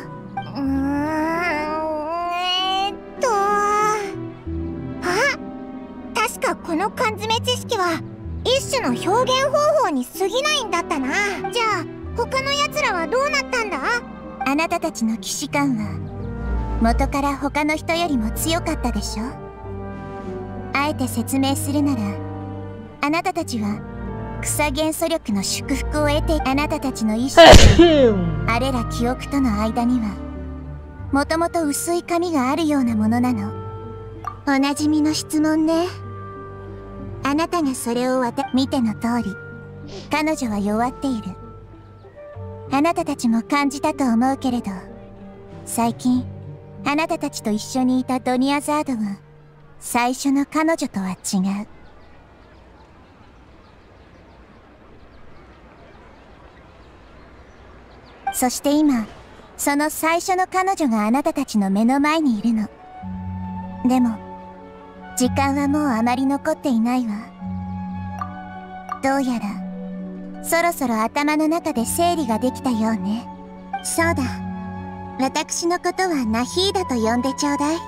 確かこの缶詰知識は一種の表現方法に過ぎないんだったな。じゃあ他のやつらはどうなったんだ？ あなたたちの騎士官は元から他の人よりも強かったでしょ。あえて説明するなら、あなたたちは草元素力の祝福を得て、あなたたちの意識とあれら記憶との間にはもともと薄い紙があるようなものなの。おなじみの質問ね。あなたがそれを見ての通り、彼女は弱っている。あなたたちも感じたと思うけれど、最近あなたたちと一緒にいたドニアザードは最初の彼女とは違う。 そして今、その最初の彼女があなたたちの目の前にいるの。でも、時間はもうあまり残っていないわ。どうやら、そろそろ頭の中で整理ができたようね。そうだ。私のことはナヒーダと呼んでちょうだい。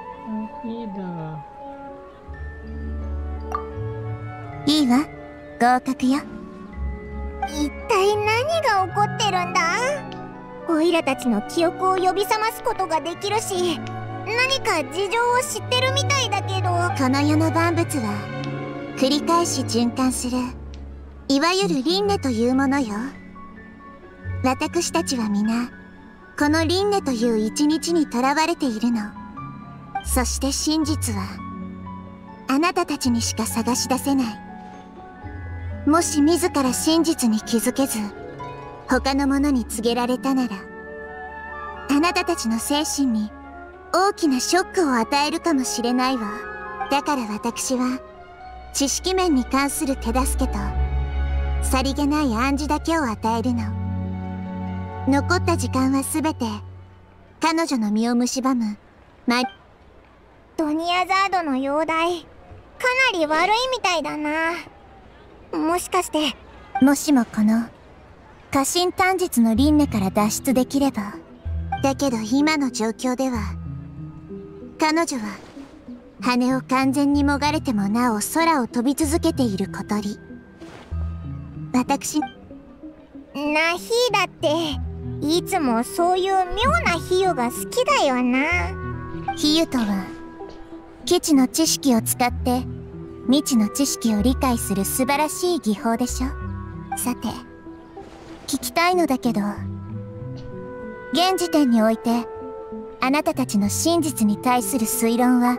いいわ。合格よ。一体何が起こってるんだ？オイラたちの記憶を呼び覚ますことができるし、何か事情を知ってるみたいだけど、この世の万物は繰り返し循環する、いわゆる輪廻というものよ。私たちは皆この輪廻という一日にとらわれているの。そして真実はあなたたちにしか探し出せない。もし自ら真実に気づけず他の者に告げられたなら、あなたたちの精神に大きなショックを与えるかもしれないわ。だから私は知識面に関する手助けとさりげない暗示だけを与えるの。残った時間は全て彼女の身を蝕むドニアザードの容体、かなり悪いみたいだな。もしかして、もしもこの家臣短日の輪廻から脱出できれば。だけど今の状況では彼女は羽を完全にもがれてもなお空を飛び続けている小鳥。私ナヒーダっていつもそういう妙な比喩が好きだよな。比喩とは基地の知識を使って未知の知識を理解する素晴らしい技法でしょ。さて聞きたいのだけど、現時点においてあなたたちの真実に対する推論は？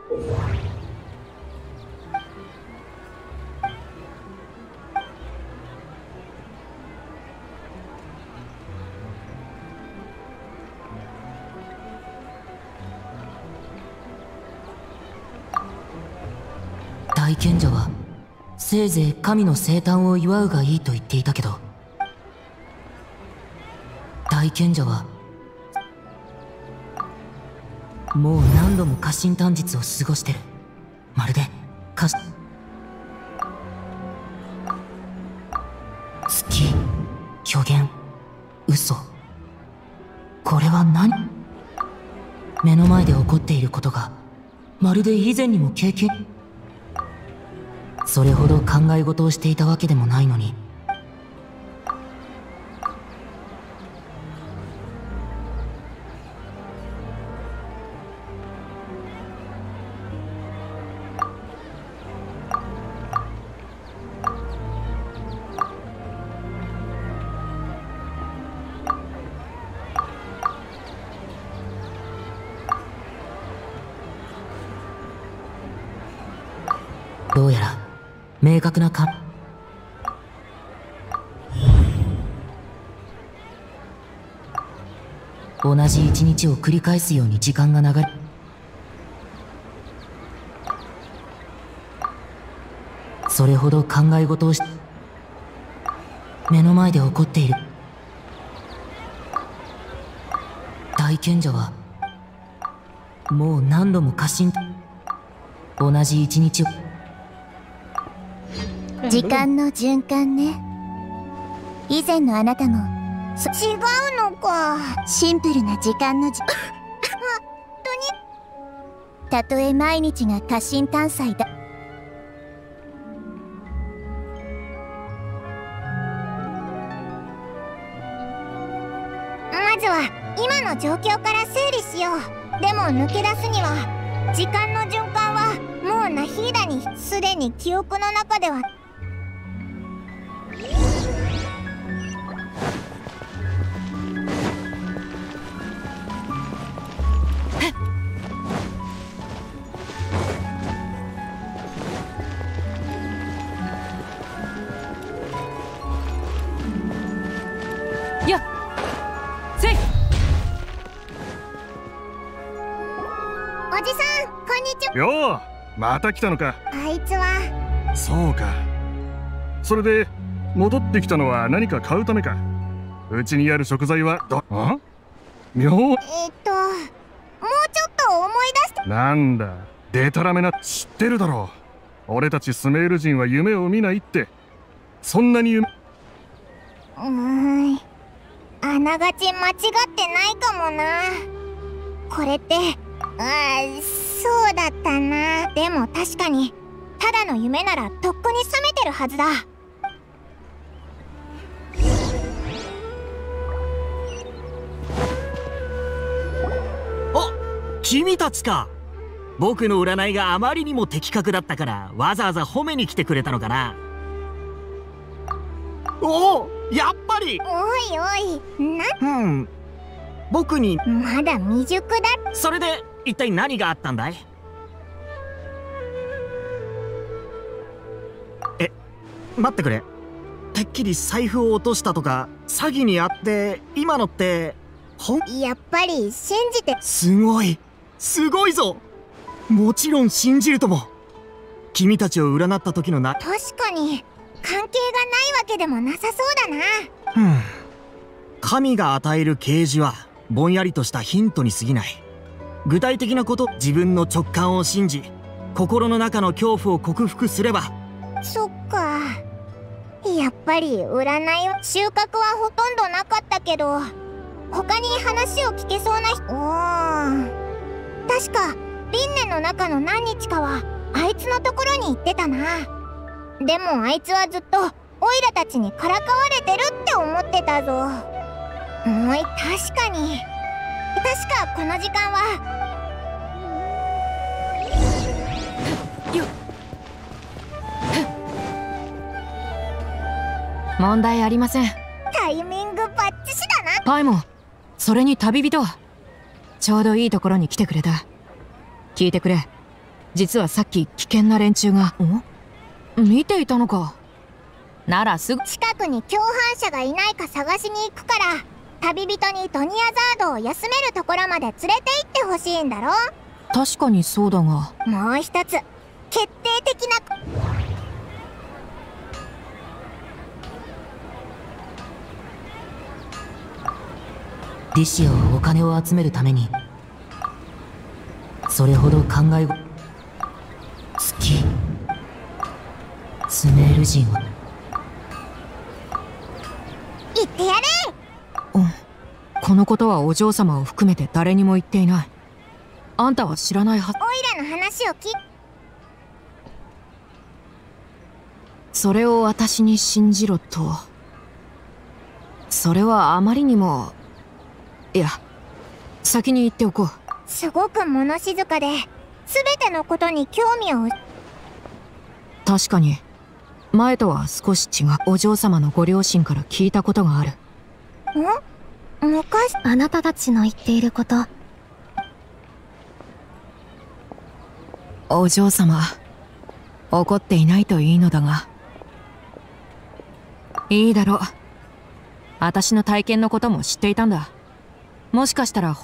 大賢者はせいぜい神の生誕を祝うがいいと言っていたけど、大賢者はもう何度も家臣短日を過ごしてる。まるで月、虚言、嘘。これは何？目の前で起こっていることがまるで以前にも経験。それほど考え事をしていたわけでもないのに。どうやら明確な同じ一日を繰り返すように時間が流れ、それほど考え事をし目の前で起こっている。大賢者はもう何度も過信、同じ一日を。 時間の循環ね。以前のあなたも違うのか。シンプルな時間の本当に。たとえ毎日が家臣探査だ。まずは今の状況から整理しよう。でも抜け出すには時間の循環はもうナヒーダにすでに記憶の中では。 やっせい。 おじさんこんにちは。 よう、また来たのか。 あいつは。 そうか。それで戻ってきたのは何か買うためか。 うちにある食材は妙。 もうちょっと思い出して。 なんだ、デタラメな。知ってるだろう。俺たちスメール人は夢を見ないって。そんなにあながち間違ってないかもな。これってそうだったな。でも確かにただの夢ならとっくに覚めてるはずだ。 君たちか。僕の占いがあまりにも的確だったからわざわざ褒めに来てくれたのかな。おお、やっぱり。 おいおい、 僕にまだ未熟だ。 それで一体何があったんだい？待ってくれ。てっきり財布を落としたとか詐欺にあって、今のってやっぱり信じて。 すごいぞ。もちろん信じるとも。君たちを占った時の確かに関係がないわけでもなさそうだな。 神が与える啓示はぼんやりとしたヒントに過ぎない。具体的なこと、自分の直感を信じ心の中の恐怖を克服すれば。 そっか、やっぱり占いは収穫はほとんどなかったけど、他に話を聞けそうな人。確か輪廻の中の何日かはあいつのところに行ってたな。でもあいつはずっとオイラたちにからかわれてるって思ってたぞ。確かに。確かこの時間は問題ありません。 タイミングバッチシだな。 パイモン、それに旅人、ちょうどいいところに来てくれた。聞いてくれ。実はさっき危険な連中が。見ていたのか。ならすぐ近くに共犯者がいないか探しに行くから、旅人にドニアザードを休めるところまで連れて行ってほしいんだろ。 確かにそうだが、 もう一つ決定的な。 ディシアはお金を集めるためにそれほど考えスメール人を言ってやれ。 このことはお嬢様を含めて誰にも言っていない。あんたは知らないはず。 オイラの話をそれを私に信じろと。それはあまりにも。いや、先に言っておこう。 すごく物静かで全てのことに興味を。 確かに前とは少し違う。お嬢様のご両親から聞いたことがある。 昔あなたたちの言っていること。 お嬢様、怒っていないといいのだが。いいだろう。私の体験のことも知っていたんだ。もしかしたら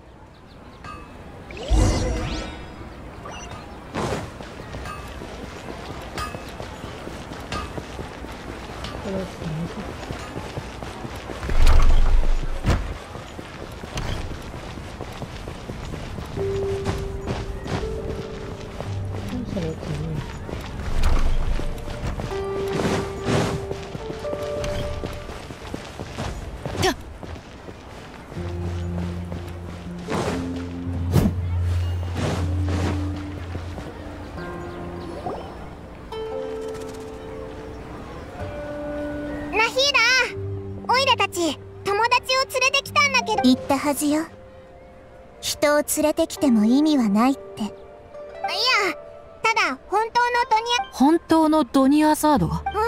言ったはずよ。人を連れてきても意味はないって。いや、ただ本当のドニアザード。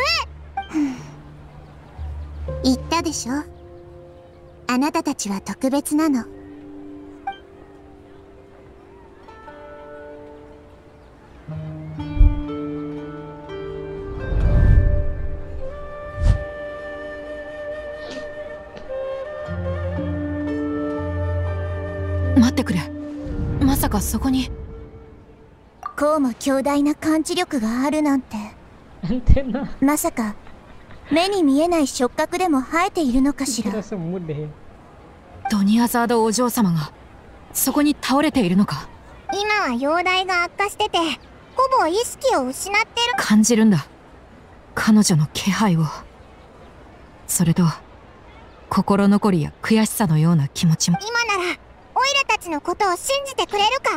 言ったでしょ。あなたたちは特別なの。 待ってくれ。まさかそこにこうも強大な感知力があるなんて。まさか目に見えない触覚でも生えているのかしら。 ドニアザードお嬢様がそこに倒れているのか。 今は容体が悪化してて、ほぼ意識を失ってる。 感じるんだ、彼女の気配を。それと心残りや悔しさのような気持ちも。 今ならオイラたちのことを信じてくれるか？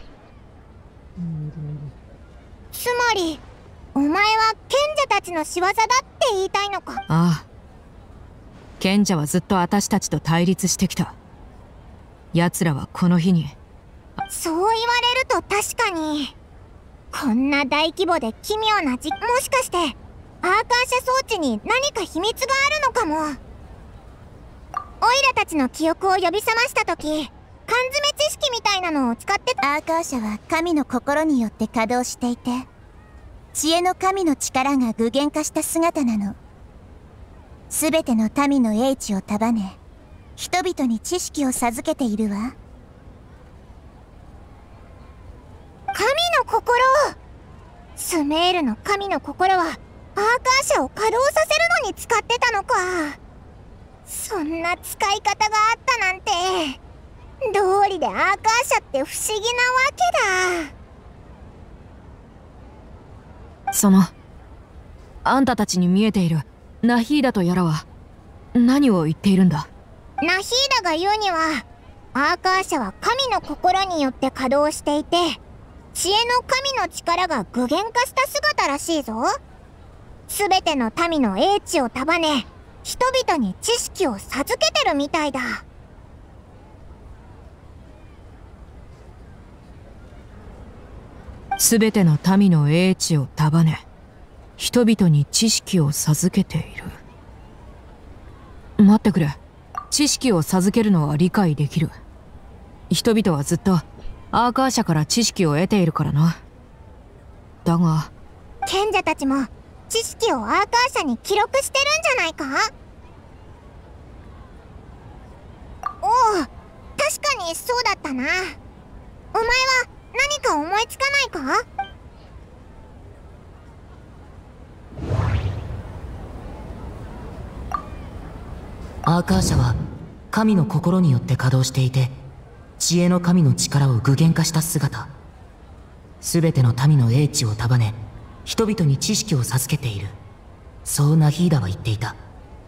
つまりお前は賢者たちの仕業だって言いたいのか？ ああ、賢者はずっと私たちと対立してきた。奴らはこの日に。 そう言われると確かに。こんな大規模で奇妙なもしかしてアーカーシャ装置に何か秘密があるのかも。オイラたちの記憶を呼び覚ました時、缶詰知識みたいなのを使って。 アーカーシャは神の心によって稼働していて、知恵の神の力が具現化した姿なの。すべての民の英知を束ね、人々に知識を授けているわ。 神の心。スメールの神の心はアーカーシャを稼働させるのに使ってたのか。そんな使い方があったなんて。道理でアーカーシャって不思議なわけだ。 そのあんたたちに見えているナヒーダとやらは何を言っているんだ？ ナヒーダが言うには、アーカーシャは神の心によって稼働していて、知恵の神の力が具現化した姿らしいぞ。すべての民の英知を束ね、人々に知識を授けてるみたいだ。 すべての民の英知を束ね、人々に知識を授けている。待ってくれ。知識を授けるのは理解できる。人々はずっとアーカーシャから知識を得ているからな。だが賢者たちも知識をアーカーシャに記録してるんじゃないか？おお、確かにそうだったな。お前は何か思いつかないか？ アーカーシャは神の心によって稼働していて、知恵の神の力を具現化した姿。すべての民の英知を束ね、人々に知識を授けている。そうナヒーダは言っていた。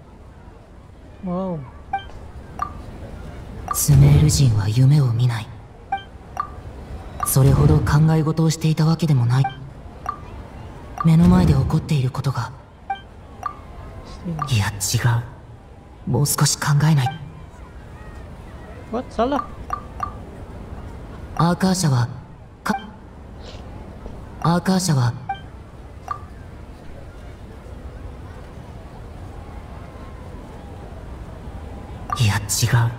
スメール人は夢を見ない。それほど考え事をしていたわけでもない。目の前で起こっていることが。いや違う。もう少し考えない。アーカーシャはいや違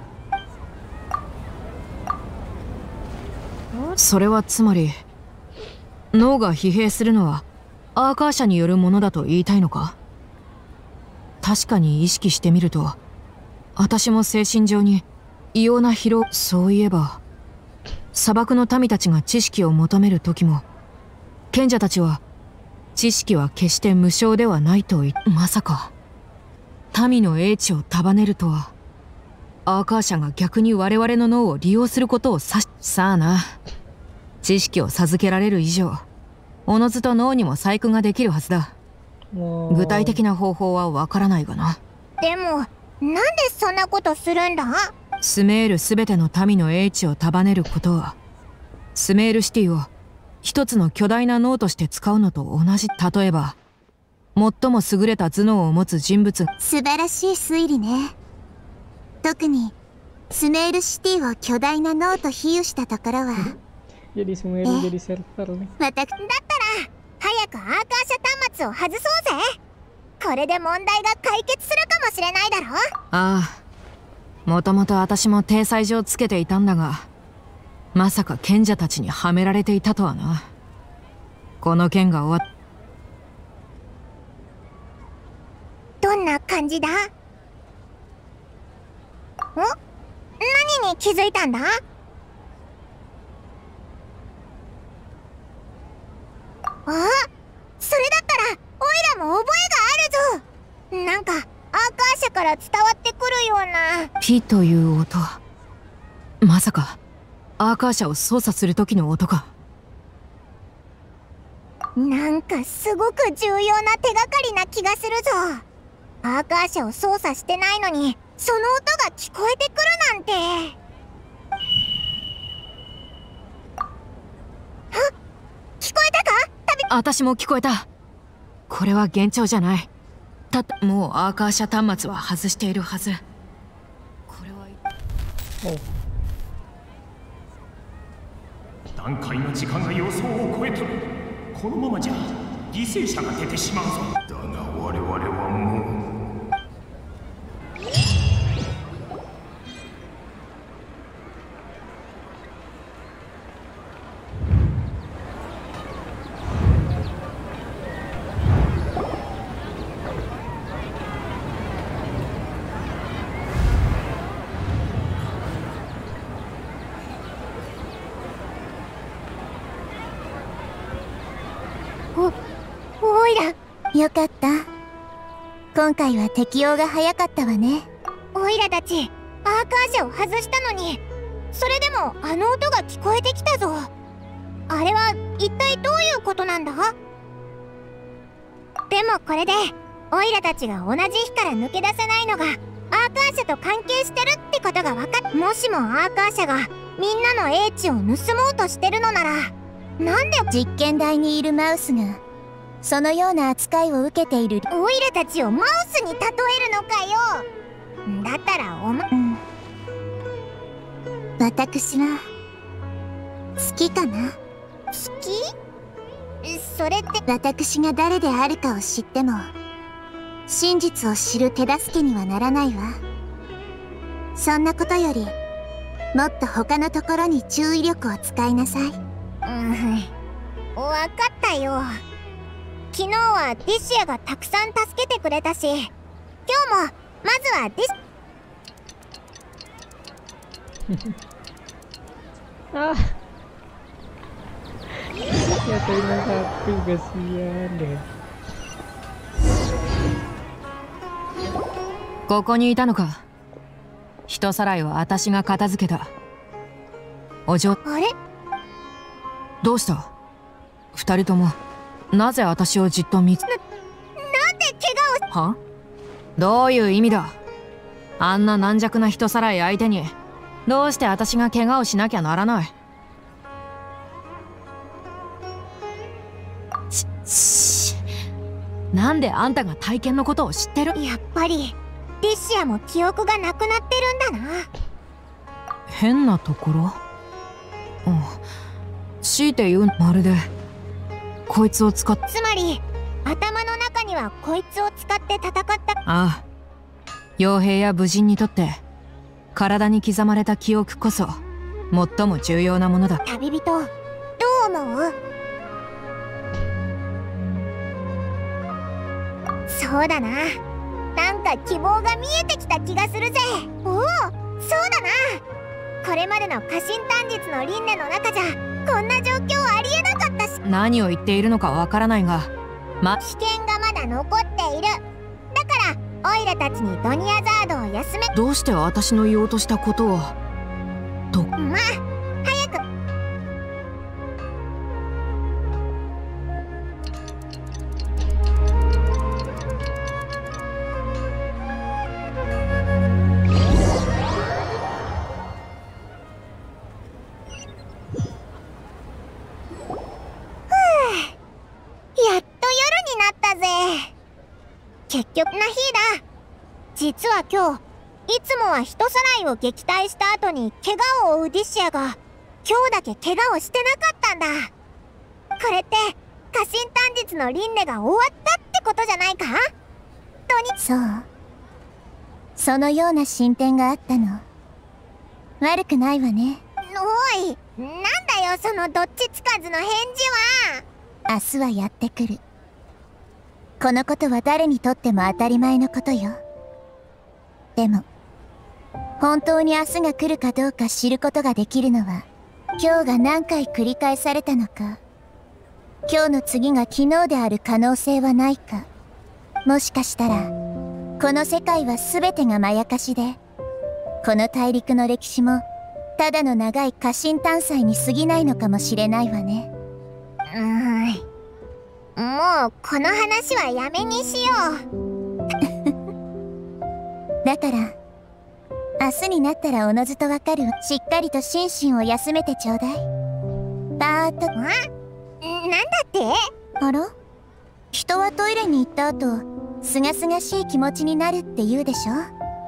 う。それはつまり脳が疲弊するのはアーカーシャによるものだと言いたいのか？確かに意識してみると、私も精神上に異様な疲労。そういえば砂漠の民たちが知識を求める時も、賢者たちは知識は決して無償ではないと言っ。まさか民の英知を束ねるとは、アーカーシャが逆に我々の脳を利用することを指し。さあな、知識を授けられる以上、おのずと脳にも細工ができるはずだ。具体的な方法はわからないがな。 でもなんでそんなことするんだ？ スメールすべての民の英知を束ねることは、スメールシティを一つの巨大な脳として使うのと同じ。例えば最も優れた頭脳を持つ人物。 素晴らしい推理ね。特にスメールシティを巨大な脳と比喩したところは jadi Sumeru jadi server nih。 だったら早くアーカーシャ端末を外そうぜ。これで問題が解決するかもしれないだろ。 ああ、もともと私も体裁上つけていたんだが、まさか賢者たちにはめられていたとはな。この件が終わっ。 どんな感じだ？何に気づいたんだ？あ、それだったらオイラも覚えがあるぞ。 から伝わってくるような。 ピという音、まさかアーカーシャを操作する時の音か。 なんかすごく重要な手がかりな気がするぞ。アーカーシャを操作してないのにその音が聞こえてくるなんて。あ、聞こえたか？ 私も聞こえた。これは幻聴じゃない。もうアーカーシャ端末は外しているはず。これは段階の時間が予想を超えた。このままじゃ犠牲者が出てしまうぞ。だが我々はもうオイラ。よかった。今回は適応が早かったわね。オイラたちアーカーシャを外したのに、それでもあの音が聞こえてきたぞ。あれは一体どういうことなんだ？でもこれでオイラたちが同じ日から抜け出せないのがアーカーシャと関係してるってことが分かっ。もしもアーカーシャがみんなの英知を盗もうとしてるのなら、なんで実験台にいるマウスがそのような扱いを受けている。オイラたちをマウスに例えるのかよ。だったら私は好きかな。好き？それって私が誰であるかを知っても真実を知る手助けにはならないわ。そんなことよりもっと他のところに注意力を使いなさい。分かったよ。昨日はディシアがたくさん助けてくれたし、今日もまずはディシ Ah, ya terima satu kasihan deh. ここにいたのか。人さらいは私が片付けた。お嬢、 あれ？ どうした？二人ともなぜ私をじっと見つなんで怪我を？ は？どういう意味だ？あんな軟弱な人さらい相手にどうして私が怪我をしなきゃならない？なんであんたが体験のことを知ってる？ やっぱりディシアも記憶がなくなってるんだな。 変なところ？うん。強いて言う、まるでこいつを使っ。 つまり頭の中にはこいつを使って戦った。 ああ、傭兵や武人にとって体に刻まれた記憶こそ最も重要なものだ。 旅人、どう思う？そうだな。なんか希望が見えてきた気がするぜ。おお、そうだな。これまでの家臣短術の輪廻の中じゃこんな状況ありえなかったし。 何を言っているのかわからないが、 危険がまだ残っている。だからオイラたちにドニアザードを休め。 どうして私の言おうとしたことをと。 まあ早く。やっと夜になったぜ。結局な日だ。実は今日いつもは人さらいを撃退した後に怪我を負うディシアが今日だけ怪我をしてなかったんだ。これって家臣短術の輪廻が終わったってことじゃないか？そう、そのような進展があったの。悪くないわね。おい、なんだよそのどっちつかずの返事は。明日はやってくる。このことは誰にとっても当たり前のことよ。でも本当に明日が来るかどうか知ることができるのは今日が何回繰り返されたのか、今日の次が昨日である可能性はないか、もしかしたらこの世界は全てがまやかしで、この大陸の歴史もただの長い家臣探査に過ぎないのかもしれないわね。 もうこの話はやめにしよう。 だから明日になったらおのずとわかるわ。しっかりと心身を休めてちょうだい。パーッと。 なんだって？ あら？人はトイレに行った後、すがすがしい気持ちになるって言うでしょ？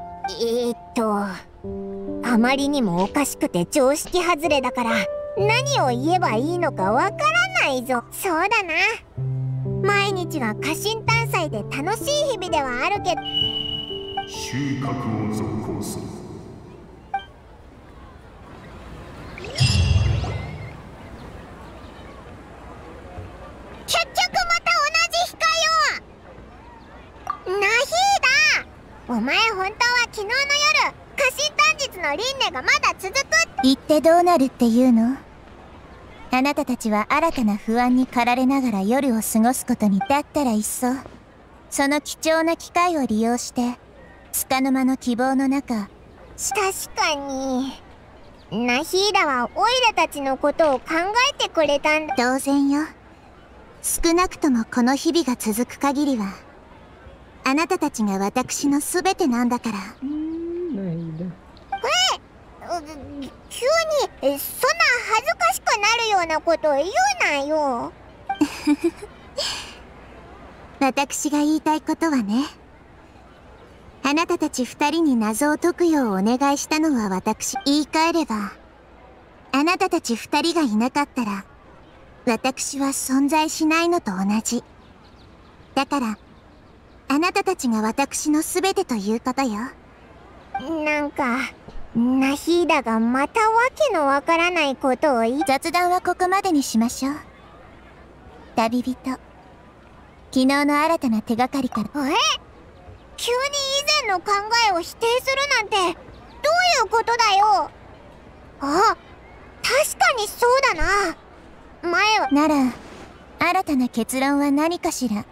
あまりにもおかしくて常識外れだから何を言えばいいのかわからないぞ。そうだな、毎日が家臣探査で楽しい日々ではあるけど、 収穫を続行する。 結局また同じ日かよ。ナヒーダ、お前本当は昨日の夜家臣探術の輪廻がまだ続くって言ってどうなるっていうの？あなたたちは新たな不安に駆られながら夜を過ごすことに。だったらいっそその貴重な機会を利用して束の間の希望の中。 確かにナヒーダはオイラたちのことを考えてくれたんだ。 当然よ。少なくともこの日々が続く限りはあなたたちが私の全てなんだから。 急にそんな恥ずかしくなるようなことを言うなよ。 私が言いたいことはね、あなたたち二人に謎を解くようお願いしたのは私。言い換えれば、あなたたち二人がいなかったら私は存在しないのと同じ。だからあなたたちが私の全てということよ。 なんかナヒーダがまたわけのわからないことを言い。 雑談はここまでにしましょう。旅人、昨日の新たな手がかりから。 急に以前の考えを否定するなんてどういうことだよ。あ、確かにそうだな。前はなら新たな結論は何かしら。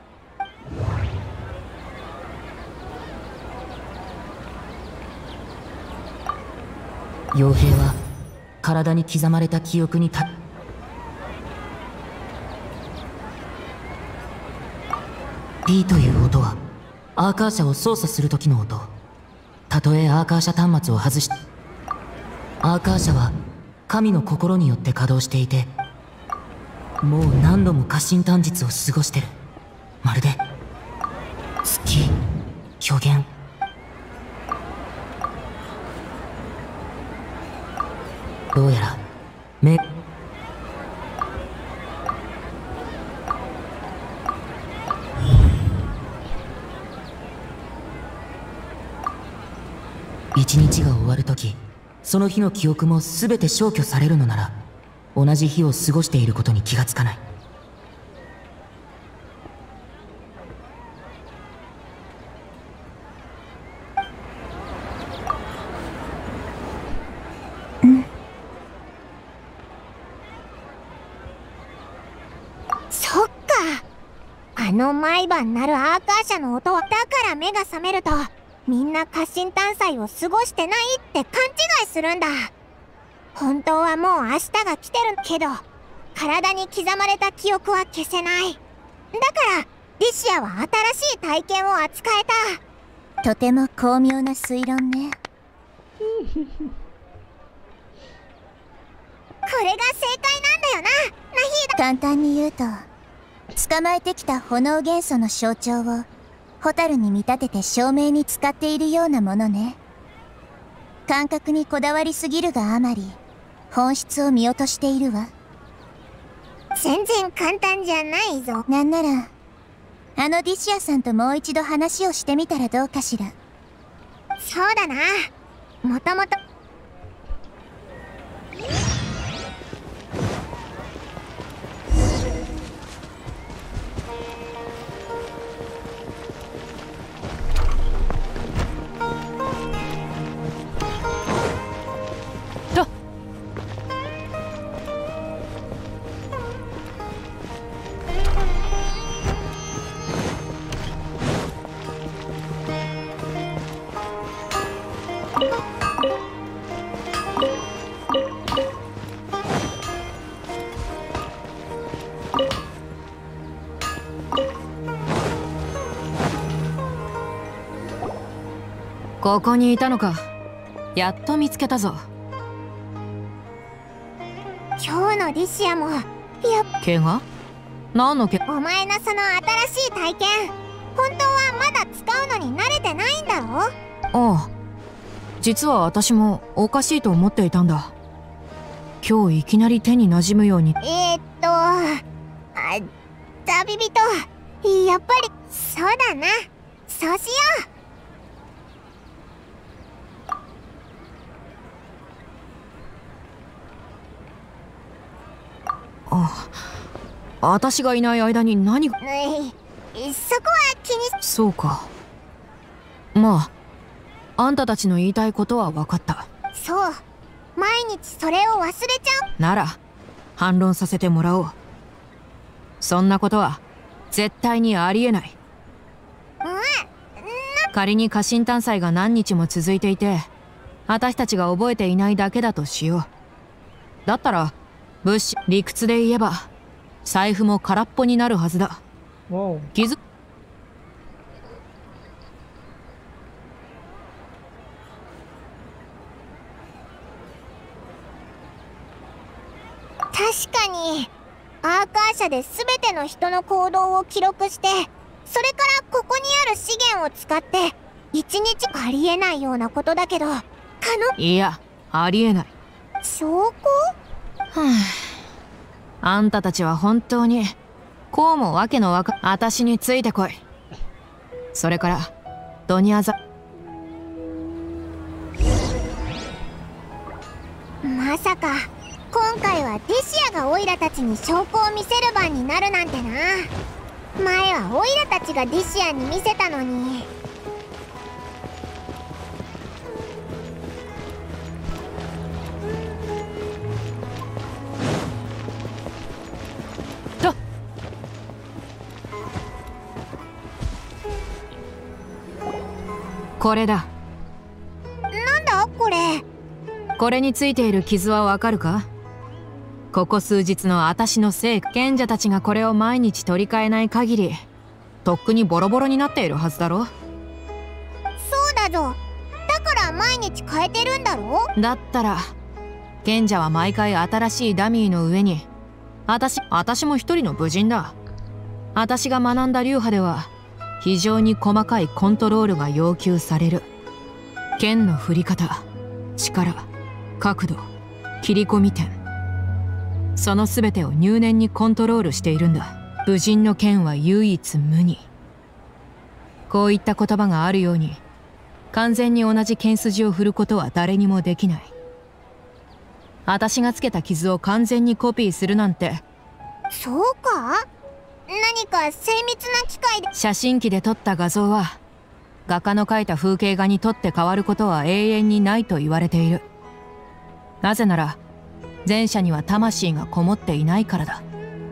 傭兵は体に刻まれた記憶にピーという音はアーカーシャを操作する時の音。たとえアーカーシャ端末を外し、アーカーシャは神の心によって稼働していて、もう何度も家臣探術を過ごしてる。まるで月、虚言。どうやら一日が終わるとき、その日の記憶も全て消去されるのなら、同じ日を過ごしていることに気がつかない。 そっか、あの毎晩鳴るアーカーシャの音は。だから目が覚めるとみんな家臣探査を過ごしてないって勘違いするんだ。本当はもう明日が来てるけど、体に刻まれた記憶は消せない。だからリシアは新しい体験を扱えた。 とても巧妙な推論ね。 これが正解なんだよな、ナヒーダ。 簡単に言うと、捕まえてきた炎元素の象徴をホタルに見立てて証明に使っているようなものね。感覚にこだわりすぎるがあまり本質を見落としているわ。 全然簡単じゃないぞ。 なんならあのディシアさんともう一度話をしてみたらどうかしら。 そうだな、もともとここにいたのか。やっと見つけたぞ。 今日のリシアも怪我？何のお前のその新しい体験、本当はまだ使うのに慣れてないんだろ？ ああ、実は私もおかしいと思っていたんだ。今日いきなり手に馴染むように。 旅人、やっぱりそうだな、そうしよう。私がいない間に何が。 そこは気に。 そうか。まあ、あんたたちの言いたいことは分かった。 そう、毎日それを忘れちゃう。 なら反論させてもらおう。そんなことは絶対にありえない。仮に家臣探査が何日も続いていて、私たちが覚えていないだけだとしよう。だったら物資、理屈で言えば財布も空っぽになるはずだ。 確かにアーカー社で全ての人の行動を記録して、それからここにある資源を使って一日。ありえないようなことだけどいや、ありえない。 証拠？ あんたたちは本当にこうもわけのわか。私についてこい。それからドニアザ。 まさか今回はデシアがオイラたちに証拠を見せる番になるなんてな。前はオイラたちがデシアに見せたのに。 これだ。 なんだこれ。 これについている傷はわかるか？ここ数日の私のせい。賢者たちがこれを毎日取り替えない限りとっくにボロボロになっているはずだろ。 そうだぞ。だから毎日変えてるんだろ。 だったら賢者は毎回新しいダミーの上に私も一人の武人だ。私が学んだ流派では非常に細かいコントロールが要求される。剣の振り方、力、角度、切り込み点、その全てを入念にコントロールしているんだ。武人の剣は唯一無二。こういった言葉があるように、完全に同じ剣筋を振ることは誰にもできない。私がつけた傷を完全にコピーするなんて。 そうか？何か精密な機械で。 写真機で撮った画像は画家の描いた風景画にとって変わることは永遠にないと言われている。なぜなら前者には魂がこもっていないからだ。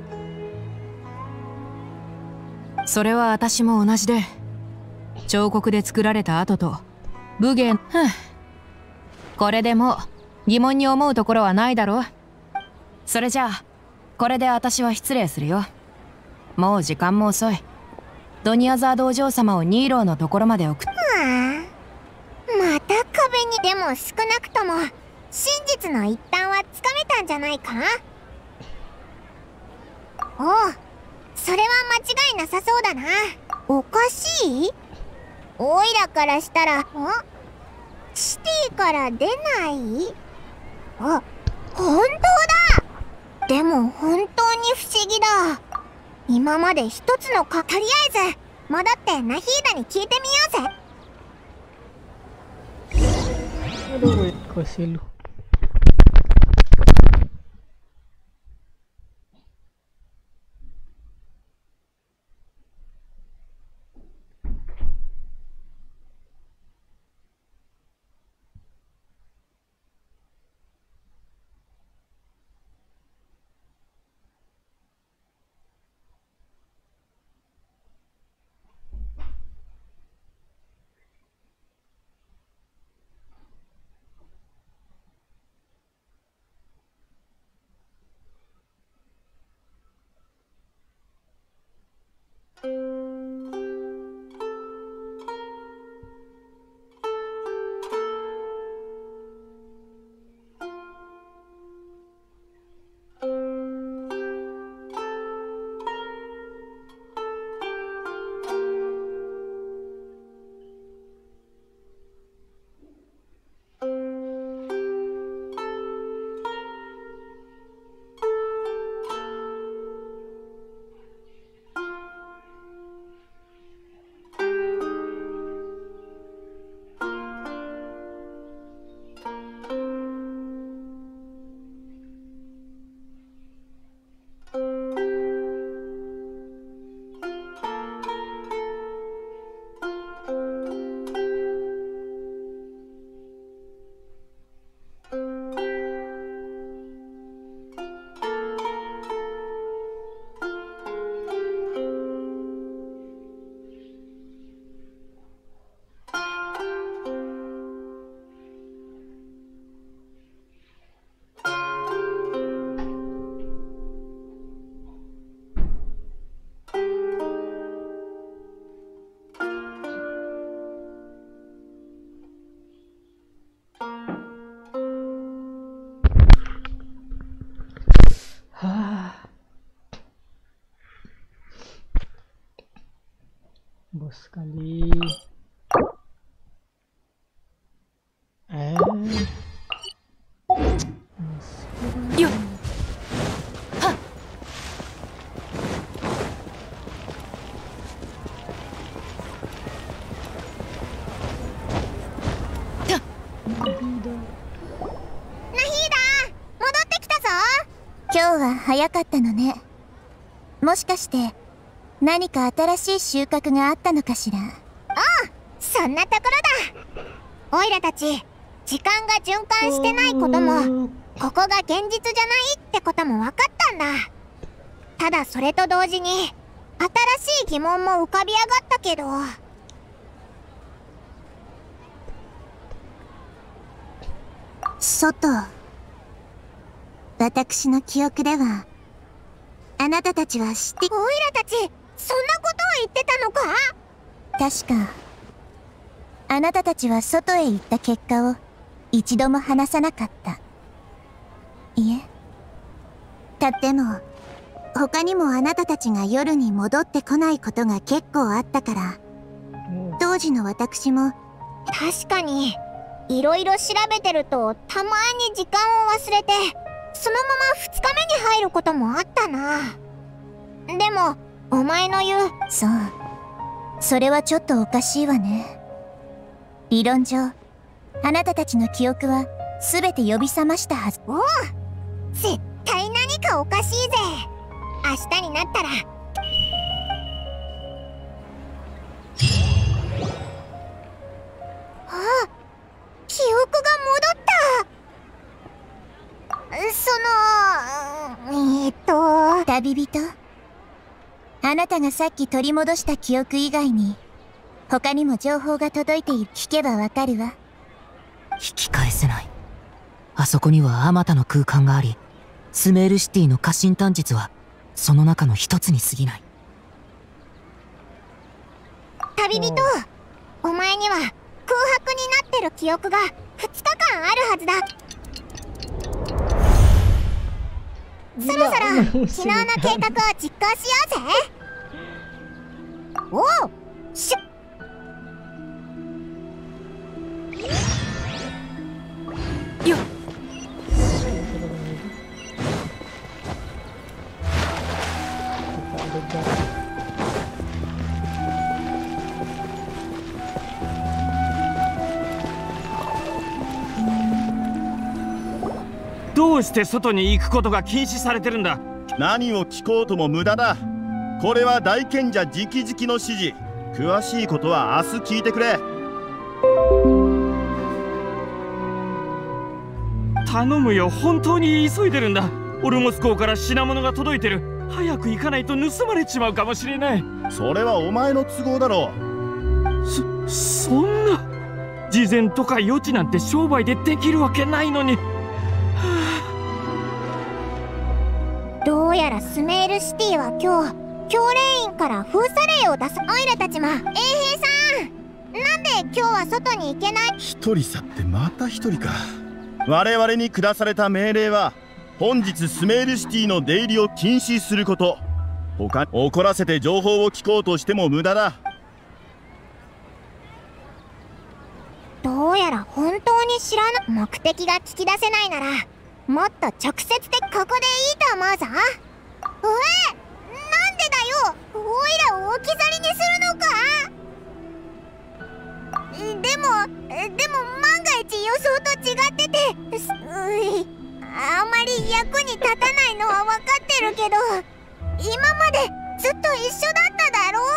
それは私も同じで、彫刻で作られた後と武芸。これでもう疑問に思うところはないだろう。それじゃあこれで私は失礼するよ。もう時間も遅い。ドニアザードお嬢様をニーローのところまで送っ。 また壁に。でも少なくとも真実の一端はつかめたんじゃないか？おう、それは間違いなさそうだな。おかしい？オイラからしたら、シティから出ない？あ、本当だ。でも本当に不思議だ。今まで一つのとりあえず戻ってナヒーダに聞いてみようぜ。 Aduh, wait ko silo. Bagus sekali. Yuk. Hah. 今日は早かったのね。もしかして何か新しい収穫があったのかしら。ああ、そんなところだ。オイラたち時間が循環してないこともここが現実じゃないってことも分かったんだ。ただそれと同時に新しい疑問も浮かび上がったけど、私の記憶ではあなたたちは知って。オイラたちそんなことを言ってたのか。確かあなたたちは外へ行った結果を一度も話さなかった。いえ、でも他にもあなたたちが夜に戻ってこないことが結構あったから、当時の私も確かにいろいろ調べてるとたまに時間を忘れてそのまま2日目に入ることもあったな。でもお前の言う、そう、それはちょっとおかしいわね。理論上あなたたちの記憶は全て呼び覚ましたはず。おお、絶対何かおかしいぜ。明日になったら記憶が戻った。旅人、あなたがさっき取り戻した記憶以外に他にも情報が届いている。聞けばわかるわ。 引き返せない。あそこにはあまたの空間があり、スメールシティの家臣短術はその中の一つに過ぎない。 旅人、お前には空白になってる記憶が2日間あるはずだ。そろそろ昨日の計画を実行しようぜ。おお、しゅよっ。 どうして外に行くことが禁止されてるんだ。 何を聞こうとも無駄だ。これは大賢者直々の指示。詳しいことは明日聞いてくれ。 頼むよ、本当に急いでるんだ。オルモス港から品物が届いてる。早く行かないと盗まれちまうかもしれない。 それはお前の都合だろう。そんな事前とか予知なんて商売でできるわけないのに。 どうやらスメールシティは今日教令員から封鎖令を出す。オイラたちも衛兵さん、なんで今日は外に行けない。 一人去ってまた一人か。我々に下された命令は本日スメールシティの出入りを禁止すること。他怒らせて情報を聞こうとしても無駄だ。 どうやら本当に知らぬ。目的が聞き出せないならもっと直接的。ここでいいと思うぞ。なんでだよ、オイラを置き去りにするのか。でも万が一予想と違ってて、あまり役に立たないのは分かってるけど、今までずっと一緒だっただろ。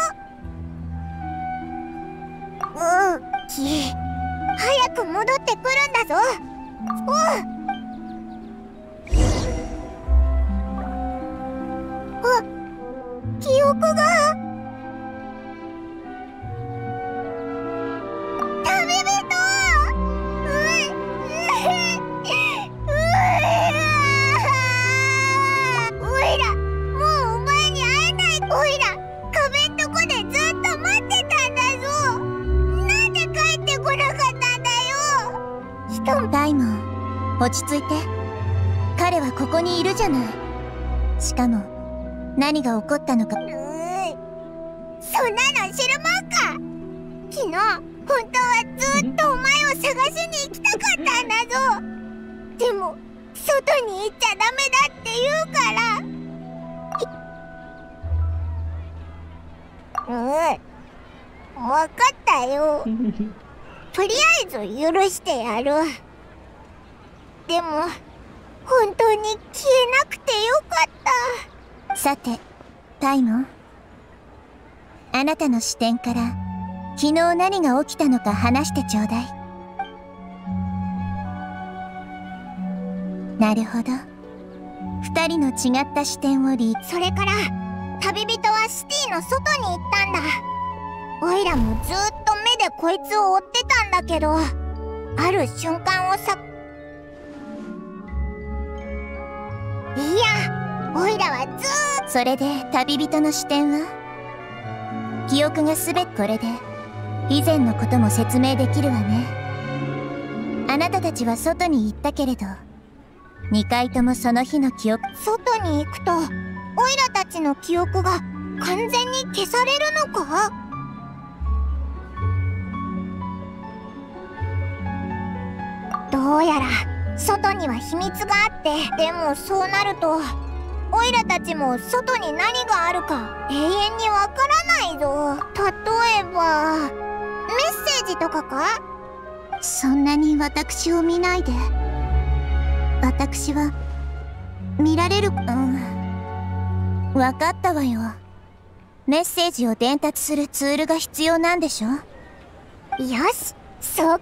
早く戻ってくるんだぞ。記憶が。旅人、おいらもうお前に会えない。おいら壁んとこでずっと待ってたんだぞ。なんで帰ってこなかったんだよ。ダイモン、落ち着いて。彼はここにいるじゃない。しかも何が起こったのか。そんなの知るか。昨日本当はずっとお前を探しに行きたかったんだぞ。でも外に行っちゃダメだって言うから。分かったよ。とりあえず許してやる。でも本当に消えなくてよかった。 さてタイモン、あなたの視点から昨日何が起きたのか話してちょうだい。なるほど、2人の違った視点をそれから旅人はシティの外に行ったんだ。オイラもずっと目でこいつを追ってたんだけど、ある瞬間をいや、オイラはそれで旅人の視点は記憶がすべてこれで以前のことも説明できるわね。あなたたちは外に行ったけれど2回ともその日の記憶。 外に行くとオイラたちの記憶が完全に消されるのか？どうやら外には秘密があって、でもそうなるとオイラたちも外に何があるか永遠にわからないぞ。例えばメッセージとかか？ そんなに私を見ないで。私は見られる。わかったわよ。メッセージを伝達するツールが必要なんでしょ？ よし、そこ。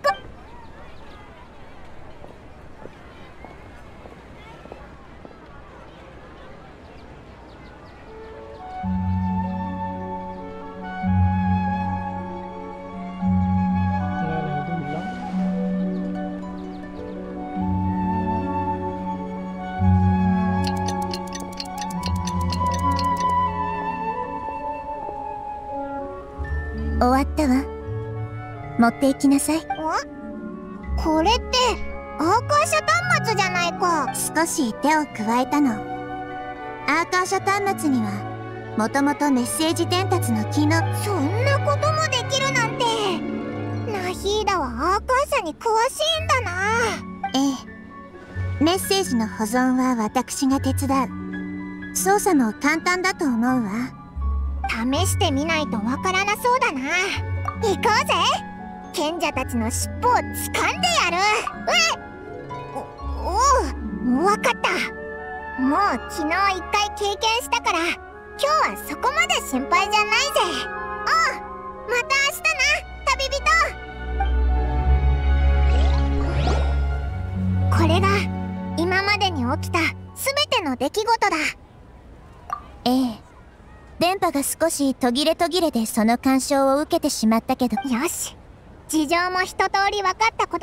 終わったわ。持って行きなさい。 これってアーカーシャ端末じゃないか。 少し手を加えたの。アーカーシャ端末にはもともとメッセージ伝達の機能。 そんなこともできるなんて。ナヒーダはアーカーシャに詳しいんだな。 ええ、メッセージの保存は私が手伝う。操作も簡単だと思うわ。 試してみないとわからなそうだな。行こうぜ。賢者たちの尻尾を掴んでやる。おう、わかった。もう昨日1回経験したから今日はそこまで心配じゃないぜ。おう、また明日な、旅人。これが今までに起きた全ての出来事だ。 ええ、電波が少し途切れ途切れでその干渉を受けてしまったけど。 よし、事情も一通り分かったこと。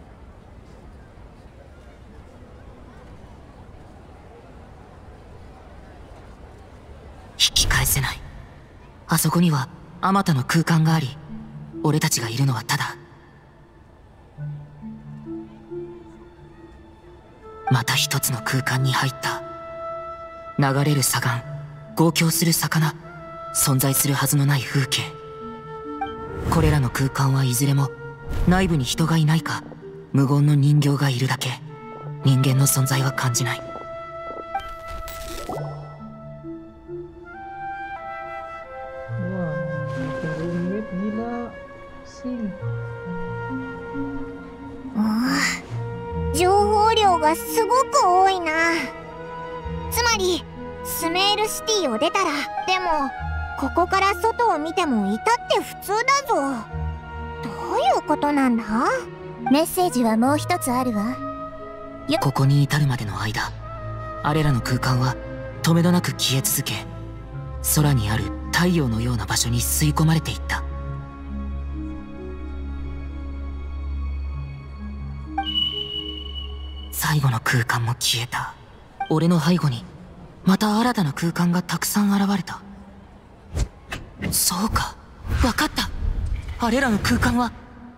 引き返せない。あそこにはあまたの空間があり、俺たちがいるのはただ。また一つの空間に入った。流れる砂岩、号泣する魚、存在するはずのない風景。これらの空間はいずれも内部に人がいないか無言の人形がいるだけ。人間の存在は感じない。 情報量がすごく多いな。つまりスメールシティを出たら、でもここから外を見ても至って普通だぞ。どういうことなんだ？ メッセージはもう一つあるわ。 ここに至るまでの間、あれらの空間は止めどなく消え続け、空にある太陽のような場所に吸い込まれていった。最後の空間も消えた。俺の背後にまた新たな空間がたくさん現れた。そうか、分かった。あれらの空間は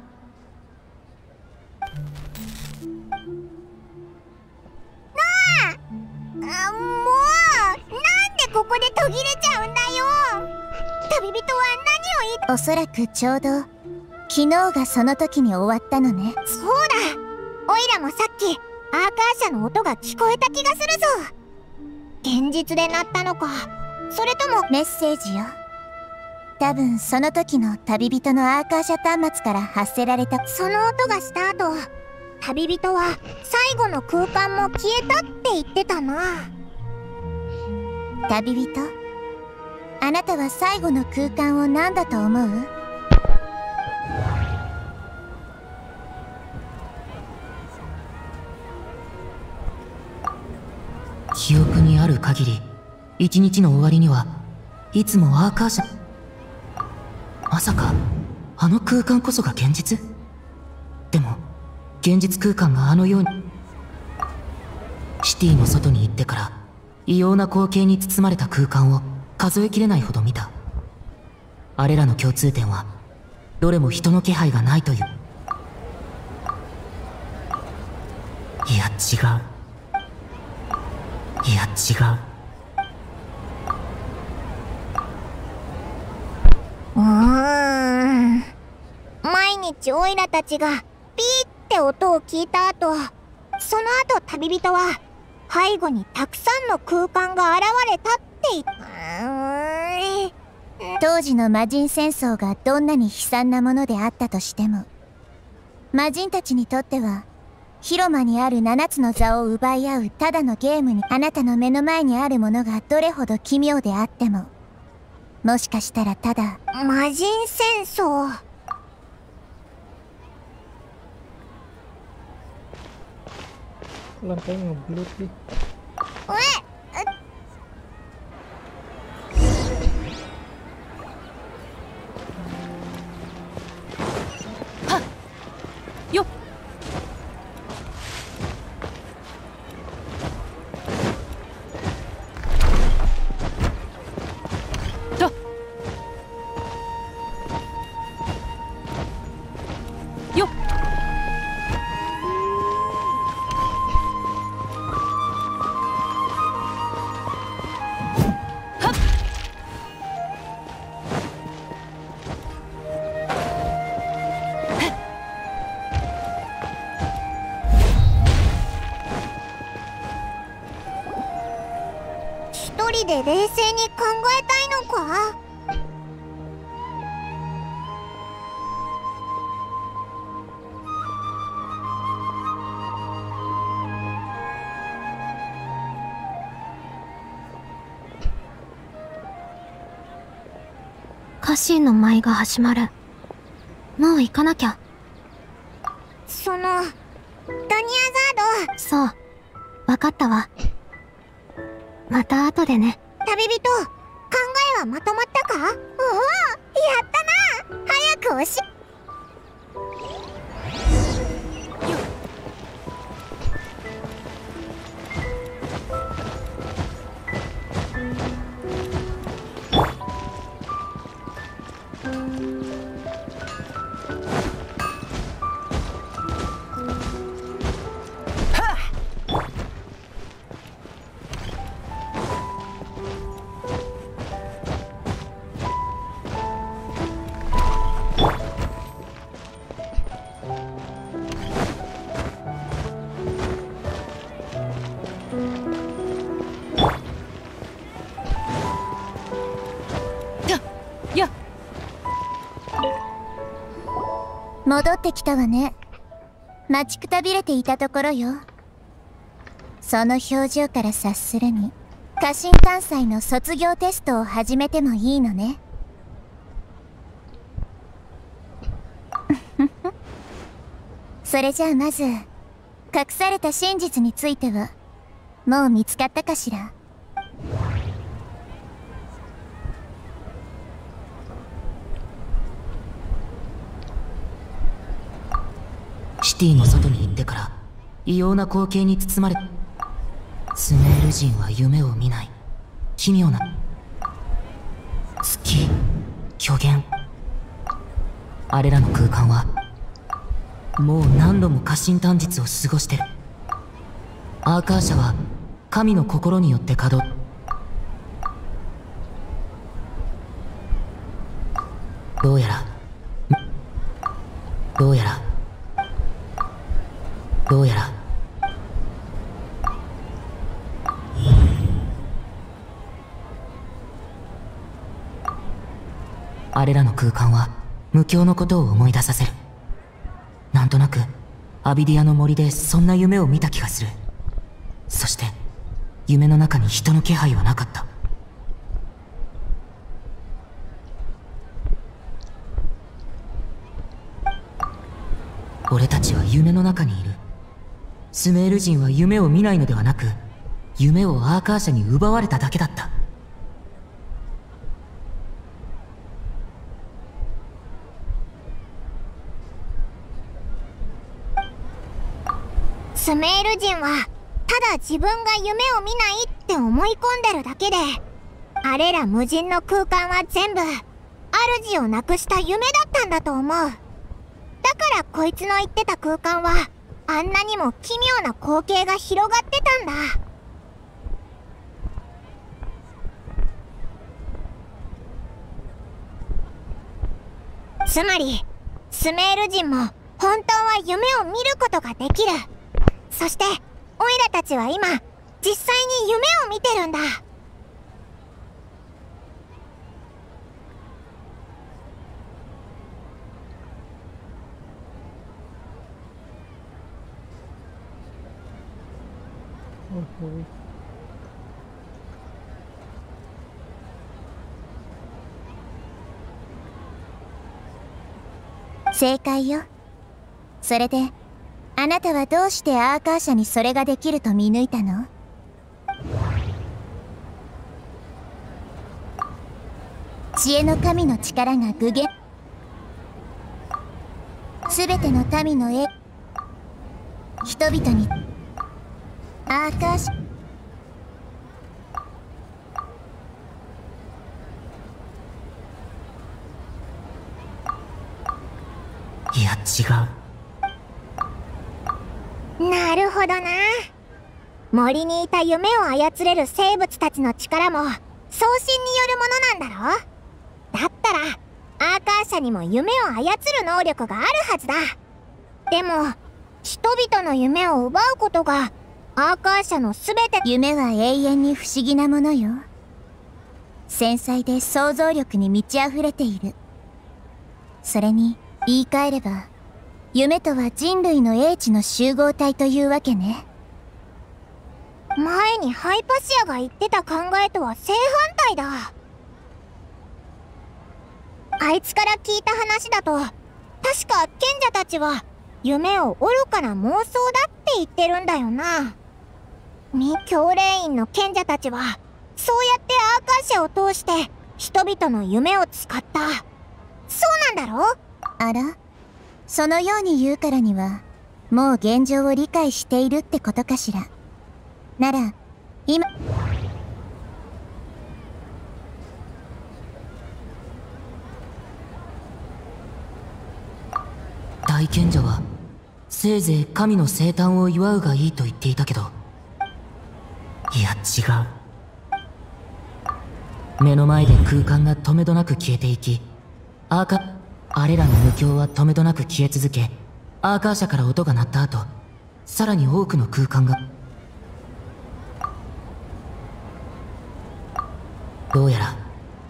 もうなんでここで途切れちゃうんだよ。旅人は何を言いおそらくちょうど昨日がその時に終わったのね。 そうだ、オイラもさっきアーカーシャの音が聞こえた気がするぞ。現実で鳴ったのか、それともメッセージよ。多分その時の旅人のアーカーシャ端末から発せられた。 その音がした後、旅人は最後の空間も消えたって言ってたな。 旅人、あなたは最後の空間を何だと思う？ 記憶にある限り、一日の終わりにはいつもアーカーシャ。まさかあの空間こそが現実？でも現実空間があのように。シティの外に行ってから異様な光景に包まれた空間を数えきれないほど見た。あれらの共通点はどれも人の気配がないという。いや違う、いや違う。 毎日オイラたちがピーって音を聞いた後、その後旅人は背後にたくさんの空間が現れたって言った。 当時の魔人戦争がどんなに悲惨なものであったとしても、魔人たちにとっては広間にある7つの座を奪い合うただのゲームに、あなたの目の前にあるものがどれほど奇妙であっても、もしかしたらただ魔人戦争。 Kelar kayak ngeblut nih. Yuk. Tuh. Yuk. 一人で冷静に考えたいのか？ 家臣の舞が始まる。もう行かなきゃ。 そのダニアザード。 そう、わかったわ。また後でね。 旅人、考えはまとまったか？おお、やったな。早く教え。 戻ってきたわね。待ちくたびれていたところよ。その表情から察するに、家臣関西の卒業テストを始めてもいいのね。それじゃあまず、隠された真実についてはもう見つかったかしら？ シティの外に行ってから異様な光景に包まれ、スメール人は夢を見ない。奇妙な月、虚言。あれらの空間はもう何度も家臣短日を過ごしてる。アーカーシャは神の心によって稼働。どうやどうやらあれらの空間は無境のことを思い出させる。なんとなくアビディアの森でそんな夢を見た気がする。そして夢の中に人の気配はなかった。俺たちは夢の中にいる。スメール人は夢を見ないのではなく、夢をアーカーシャに奪われただけだった。 スメール人はただ自分が夢を見ないって思い込んでるだけで、あれら無人の空間は全部主をなくした夢だったんだと思う。だからこいつの言ってた空間はあんなにも奇妙な光景が広がってたんだ。つまりスメール人も本当は夢を見ることができる。そしてオイラたちは今実際に夢を見てるんだ。 正解よ。それであなたはどうしてアーカーシャにそれができると見抜いたの？知恵の神の力が具現、すべての民の人々にアーカーシャ、 いや違う。なるほどな。森にいた夢を操れる生物たちの力も送信によるものなんだろ。だったらアーカーシャにも夢を操る能力があるはずだ。でも人々の夢を奪うことがアーカーシャの全て。 夢は永遠に不思議なものよ。繊細で想像力に満ち溢れている。それに言い換えれば、夢とは人類の英知の集合体というわけね。 前にハイパシアが言ってた考えとは正反対だ。あいつから聞いた話だと、確か賢者たちは夢を愚かな妄想だって言ってるんだよな。未教霊院の賢者たちはそうやってアーカーシャを通して人々の夢を使った。そうなんだろ？ あら、そのように言うからにはもう現状を理解しているってことかしら。なら今大賢者はせいぜい神の生誕を祝うがいいと言っていたけど、いや違う。目の前で空間がとめどなく消えていき、あれらの無境はとめどなく消え続け、アーカーシャから音が鳴った後、さらに多くの空間が、どうやら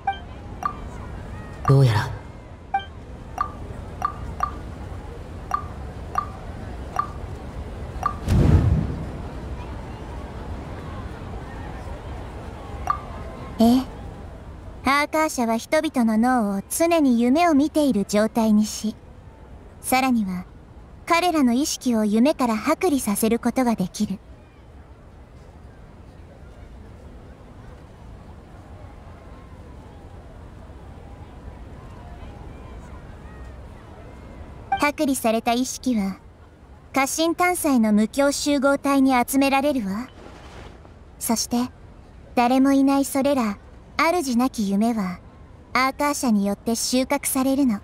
アーカーシャは人々の脳を常に夢を見ている状態にし、さらには彼らの意識を夢から剥離させることができる。剥離された意識は家臣探査の無境集合体に集められるわ。そして誰もいないそれら主なき夢はアーカーシャによって収穫されるの。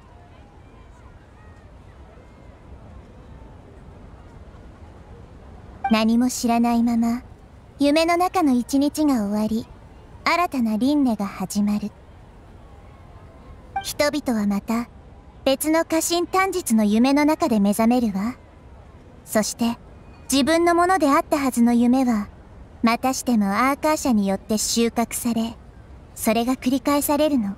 何も知らないまま夢の中の一日が終わり、新たな輪廻が始まる。人々はまた別の家臣短日の夢の中で目覚めるわ。そして自分のものであったはずの夢はまたしてもアーカー社によって収穫され、それが繰り返されるの。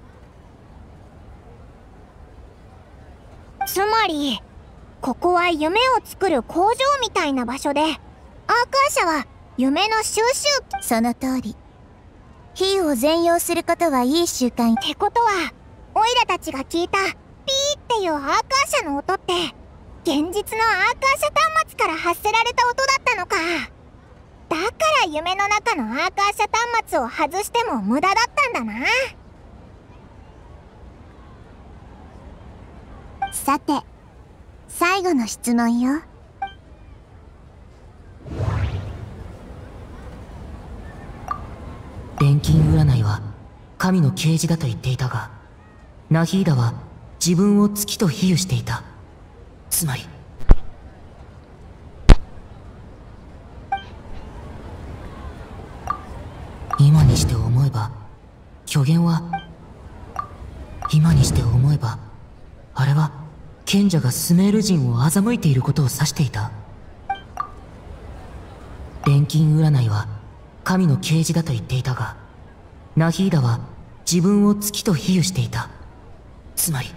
つまりここは夢を作る工場みたいな場所で、アーカー社は夢の収集機。 その通り。比喩を善用することはいい習慣。 ってことはオイラたちが聞いたピーっていうアーカー社の音って現実のアーカー社端末から発せられた音だったのか。だから夢の中のアーカー社端末を外しても無駄だったんだな。 さて、最後の質問よ。 錬金占いは神の啓示だと言っていたが、ナヒーダは自分を月と比喩していた。つまり今にして思えばあれは賢者がスメール人を欺いていることを指していた。錬金占いは神の啓示だと言っていたが、ナヒーダは自分を月と比喩していた。つまり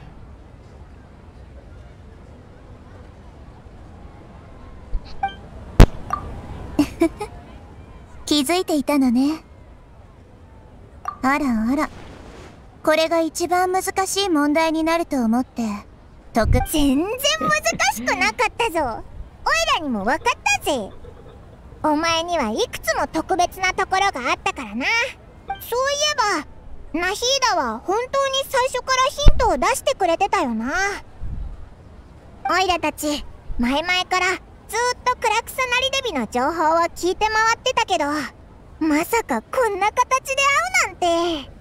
気づいていたのね。あらあら、これが一番難しい問題になると思って全然難しくなかったぞ。オイラにも分かったぜ。お前にはいくつも特別なところがあったからな。そういえばナヒーダは本当に最初からヒントを出してくれてたよな。オイラたち前々からずっとクラクサナリデビの情報を聞いて回ってたけど、まさかこんな形で会うなんて。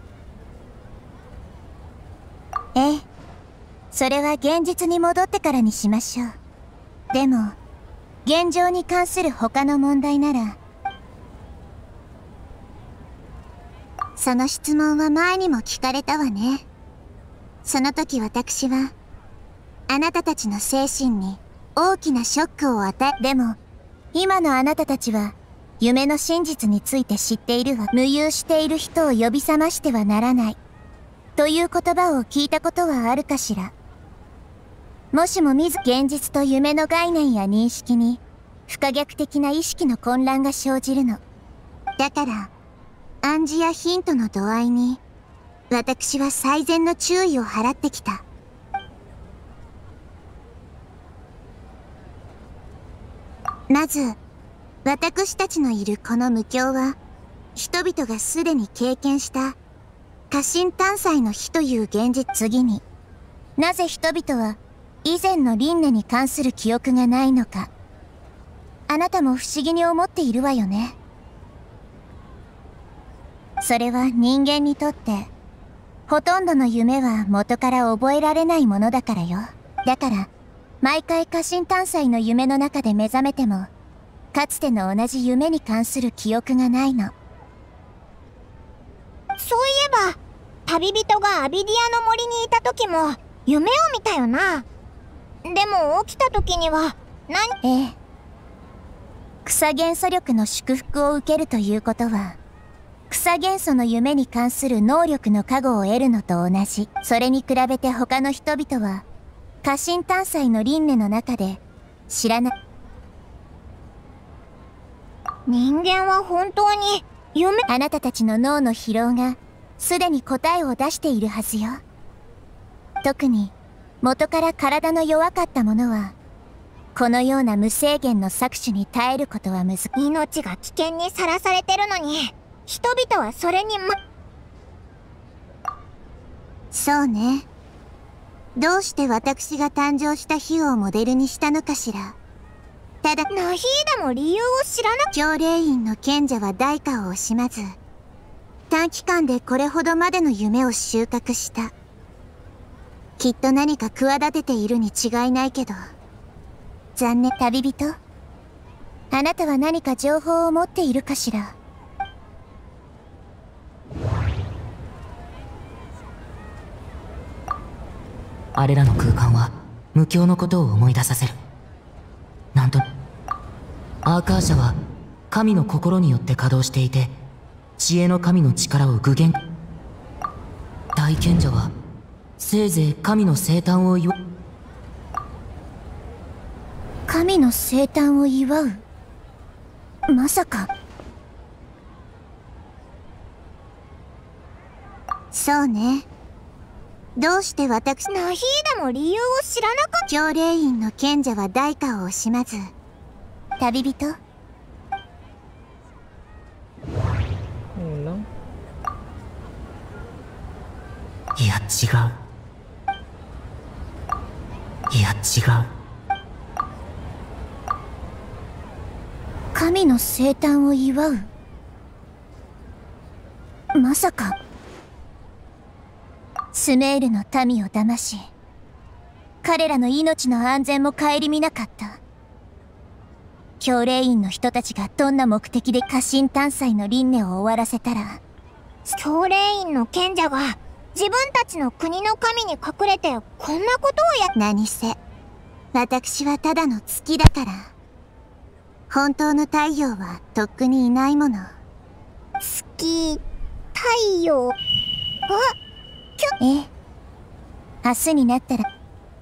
ええ、それは現実に戻ってからにしましょう。でも現状に関する他の問題なら。その質問は前にも聞かれたわね。その時私はあなたたちの精神に大きなショックを与え、でも今のあなたたちは夢の真実について知っているわ。無有している人を呼び覚ましてはならないという言葉を聞いたことはあるかしら。もしも現実と夢の概念や認識に不可逆的な意識の混乱が生じるの。だから暗示やヒントの度合いに私は最善の注意を払ってきた。まず私たちのいるこの無境は人々がすでに経験した家臣探査の日という現実。次になぜ人々は以前の輪廻に関する記憶がないのか、あなたも不思議に思っているわよね。それは人間にとってほとんどの夢は元から覚えられないものだからよ。だから毎回家臣探査の夢の中で目覚めてもかつての同じ夢に関する記憶がないの。 そういえば旅人がアビディアの森にいた時も夢を見たよな。でも起きた時にはええ、草元素力の祝福を受けるということは草元素の夢に関する能力の加護を得るのと同じ。それに比べて他の人々は家臣探査の輪廻の中で知らない。 人間は本当にあなたたちの脳の疲労がすでに答えを出しているはずよ。特に元から体の弱かった者はこのような無制限の搾取に耐えることは命が危険にさらされてるのに人々はそれにそうね。どうして私が誕生した日をモデルにしたのかしら。ただナヒーダも理由を知らな教霊院の賢者は代価を惜しまず短期間でこれほどまでの夢を収穫した。きっと何か企てているに違いないけど。残念。旅人、あなたは何か情報を持っているかしら。 あれらの空間は無境のことを思い出させる。なんとアーカーシャは神の心によって稼働していて、知恵の神の力を具現。大賢者はせいぜい神の生誕を祝う。 神の生誕を祝う？まさか。そうね。どうして私ナヒーダも理由を知らなかった。教霊院の賢者は代価を惜しまず、旅人。 いや違う。いや違う。 神の生誕を祝う？まさかスメールの民を騙し、彼らの命の安全も顧みなかった。教霊院の人たちがどんな目的で家臣探査の輪廻を終わらせたら、教霊院の賢者が自分たちの国の神に隠れてこんなことを何せ私はただの月だから。本当の太陽はとっくにいないもの。月、太陽。あ、明日になったら。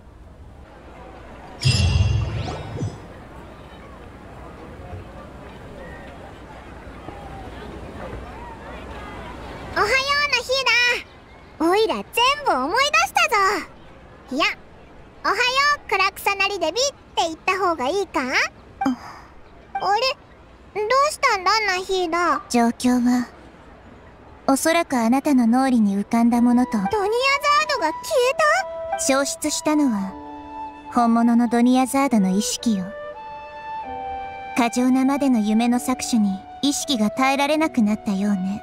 おはようナヒーダ。おいら全部思い出したぞ。いや、おはようクラクサナリデビって言った方がいいか？あれ、どうしたんだナヒーダ。状況はおそらくあなたの脳裏に浮かんだものと。ドニアザードが消えた？消失したのは本物のドニアザードの意識よ。過剰なまでの夢の搾取に意識が耐えられなくなったようね。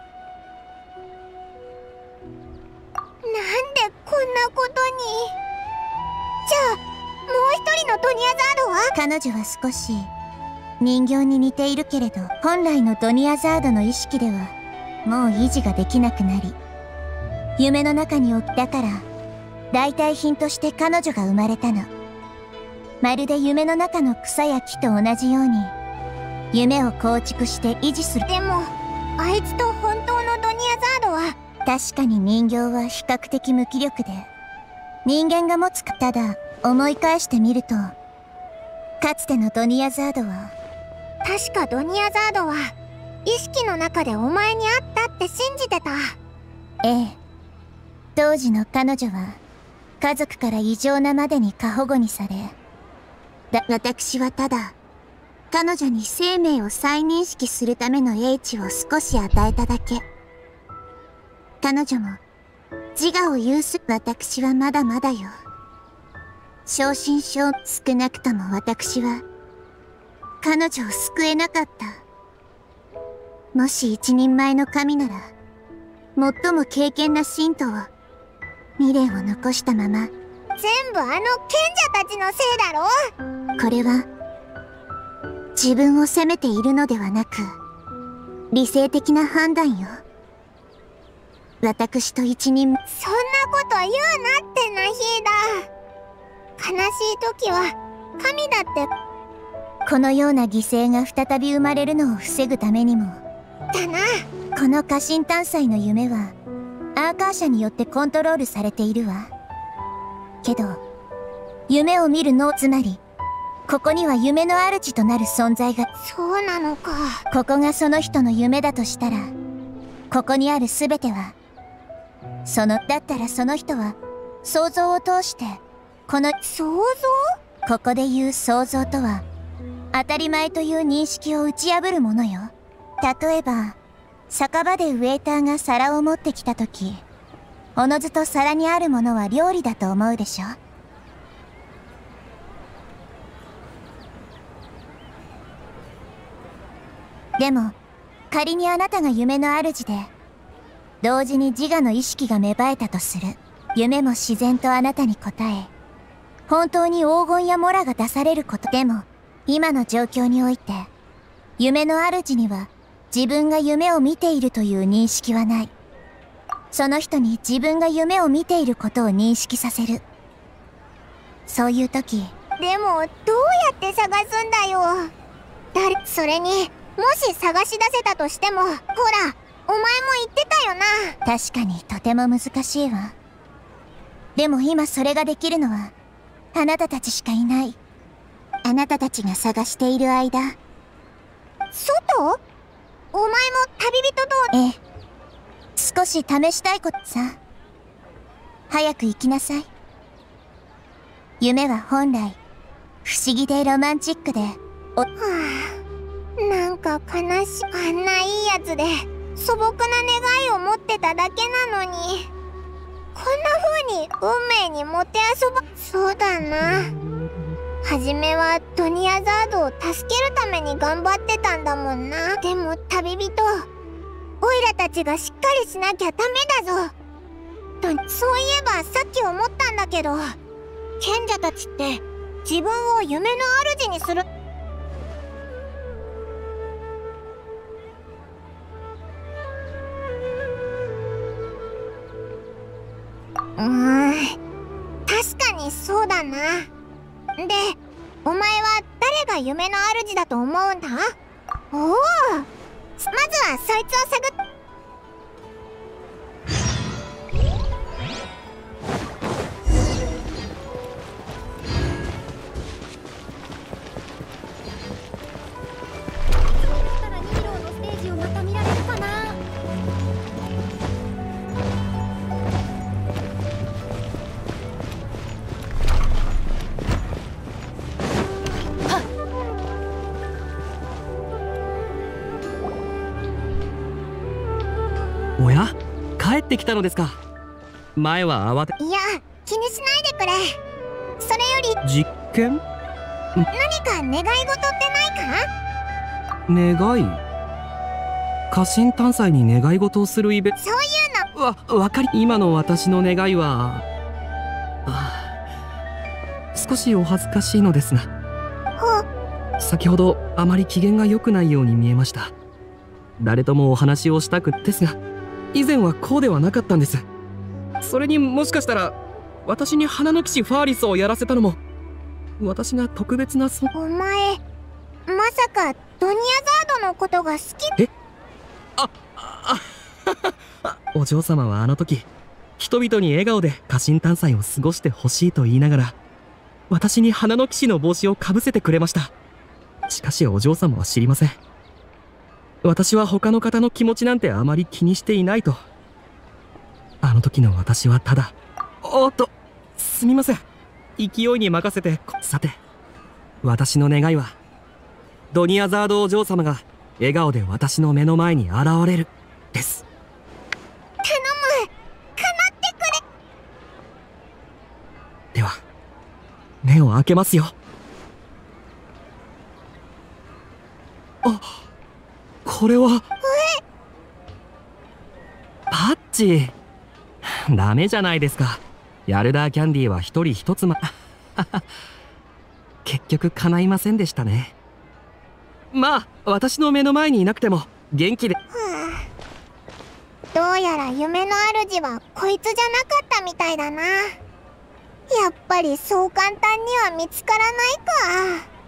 なんでこんなことに。じゃあもう一人のドニアザードは？彼女は少し人形に似ているけれど、本来のドニアザードの意識ではもう維持ができなくなり、夢の中に置きだから代替品として彼女が生まれたの。まるで夢の中の草や木と同じように夢を構築して維持する。でもあいつと本当のドニアザードは。確かに人形は比較的無気力で人間が持つか。ただ思い返してみると、かつてのドニアザードは、確かドニアザードは意識の中でお前に会ったって信じてた。ええ、当時の彼女は家族から異常なまでに過保護にされ、私はただ彼女に生命を再認識するための英知を少し与えただけ。彼女も自我を有す。私はまだまだよ。正真正少なくとも私は彼女を救えなかった。もし一人前の神なら最も敬虔な信徒を未練を残したまま。全部あの賢者たちのせいだろ。これは自分を責めているのではなく理性的な判断よ。私と一人。そんなこと言うなってナヒーダ。悲しい時は神だって。このような犠牲が再び生まれるのを防ぐためにもだな。この家臣探査の夢はアーカーシャによってコントロールされているわ。けど夢を見る脳、つまりここには夢の主となる存在が。そうなのか。ここがその人の夢だとしたら、ここにある全てはだったらその人は想像を通してこの想像？ここで言う想像とは当たり前という認識を打ち破るものよ。例えば酒場でウェイターが皿を持ってきた時、おのずと皿にあるものは料理だと思うでしょ。でも仮にあなたが夢の主で同時に自我の意識が芽生えたとする。夢も自然とあなたに答え、本当に黄金やモラが出されること。でも今の状況において夢の主には自分が夢を見ているという認識はない。その人に自分が夢を見ていることを認識させる。 そういう時。 でもどうやって探すんだよ。それにもし探し出せたとしても、ほらお前も言ってたよな。 確かにとても難しいわ。でも今それができるのはあなたたちしかいない。あなたたちが探している間。 外？お前も旅人と。 ええ、少し試したいことさ。早く行きなさい。夢は本来不思議でロマンチックではあ、なんか悲しい。あんないいやつで素朴な願いを持ってただけなのに、こんな風に運命にもてあそば。そうだな、初めはドニアザードを助けるために頑張ってたんだもんな。でも旅人、オイラたちがしっかりしなきゃダメだぞ。そういえばさっき思ったんだけど、賢者たちって自分を夢の主にする。確かにそうだな。で、お前は誰が夢の主だと思うんだ？おお、まずはそいつを探っ。 おや、帰ってきたのですか。前は慌て。 いや、気にしないでくれ。それより実験？ 何か願い事ってないか？ 願い？家臣探査に願い事をするイベント。 そういうのわかり。今の私の願いは少しお恥ずかしいのですが、先ほどあまり機嫌が良くないように見えました。誰ともお話をしたくですが、以前はこうではなかったんです。それにもしかしたら私に花の騎士ファーリスをやらせたのも私が特別なお前、まさかドニアザードのことが好き？ え？お嬢様はあの時人々に笑顔で家臣探査を過ごしてほしいと言いながら、私に花の騎士の帽子をかぶせてくれました。しかしお嬢様は知りません。私は他の方の気持ちなんてあまり気にしていないと。あの時の私はただ、おっと、すみません。勢いに任せて。さて、私の願いはドニアザードお嬢様が笑顔で私の目の前に現れるです。 頼む、叶ってくれ。では目を開けますよ。あ、これはパッチ。ダメじゃないですか。ヤルダーキャンディーは一人一つ結局叶いませんでしたね。まあ私の目の前にいなくても元気で。 どうやら夢の主はこいつじゃなかったみたいだな。やっぱりそう簡単には見つからないか。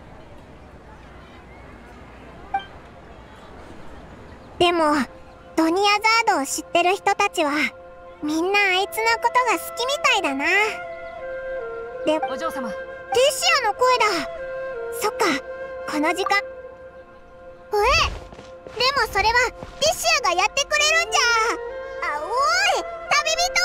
でもドニアザードを知ってる人たちはみんなあいつのことが好きみたいだな。で、 お嬢様、 デシアの声だ。そっか、この時間。でもそれはデシアがやってくれるんじゃ。おい、旅人。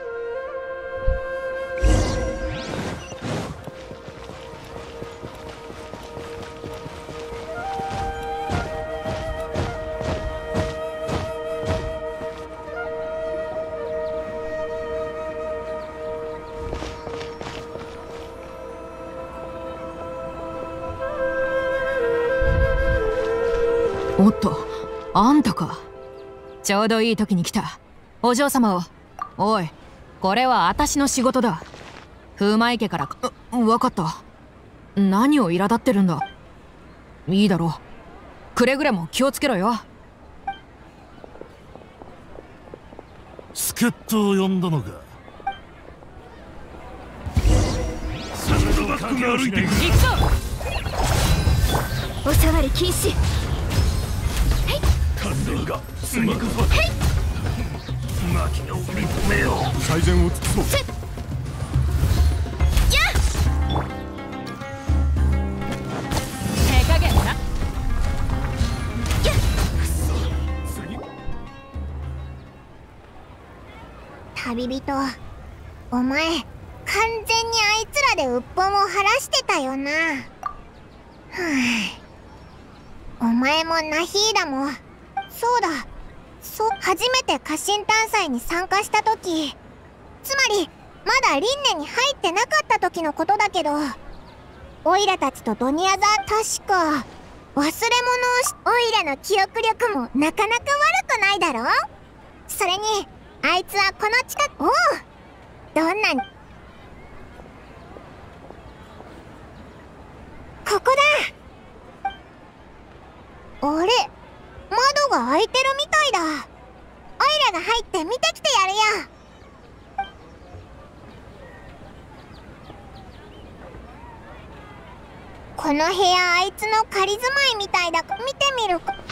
おっと、あんたか。ちょうどいい時に来た。お嬢様を。おい、これは私の仕事だ。風魔池から分かった。何を苛立ってるんだ。いいだろう。くれぐれも気をつけろよ。 助っ人を呼んだのか。 け歩いていく。 行くぞ。おさわり禁止。 観念がつまくぞ。薪を認めよう。 最善を尽くそう。 手加減な。 旅人、お前完全にあいつらで鬱憤を晴らしてたよな。お前もナヒーダも。そうだ、初めて家臣探査に参加した時、つまりまだ輪廻に入ってなかった時のことだけど、オイラたちとドニアザー、確か忘れ物をし、オイラの記憶力もなかなか悪くないだろ。それにあいつはこの近く、おう、どんなに、ここだ。あれ、窓が開いてるみたいだ。オイラが入って見てきてやるよ。この部屋、あいつの仮住まいみたいだ。見てみるか。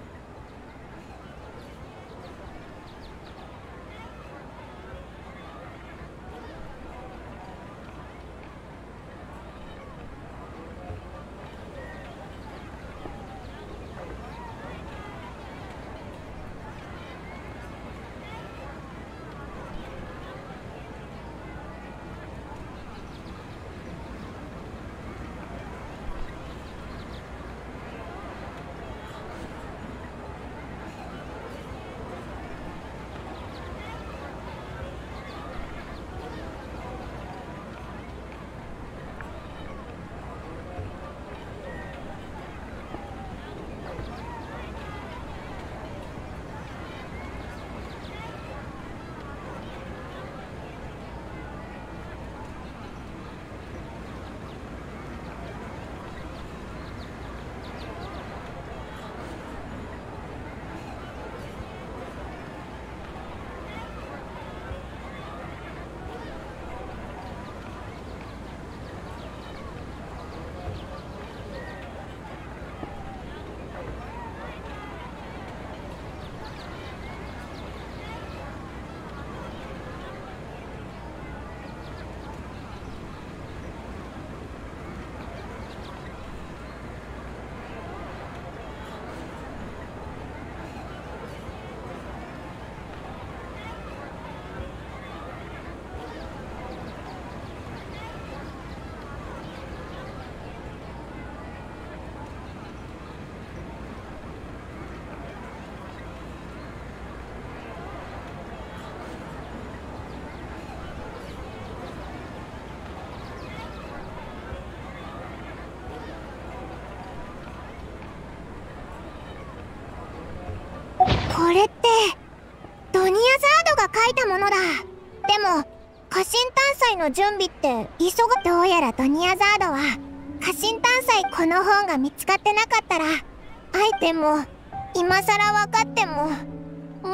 これってドニアザードが書いたものだ。でも家臣探査の準備ってどうやらドニアザードは家臣探査、この本が見つかってなかったらアイテムも今さら分かっても今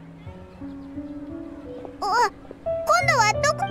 度はどこ。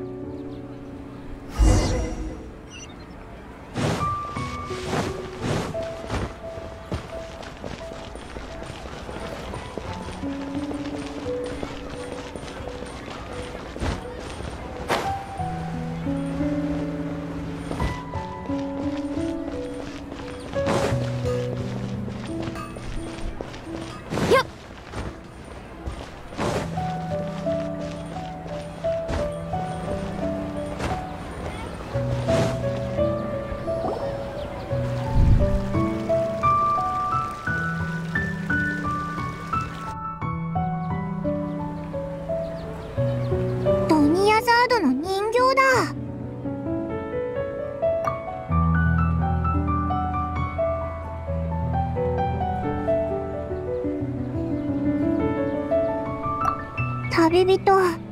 旅人、疲れ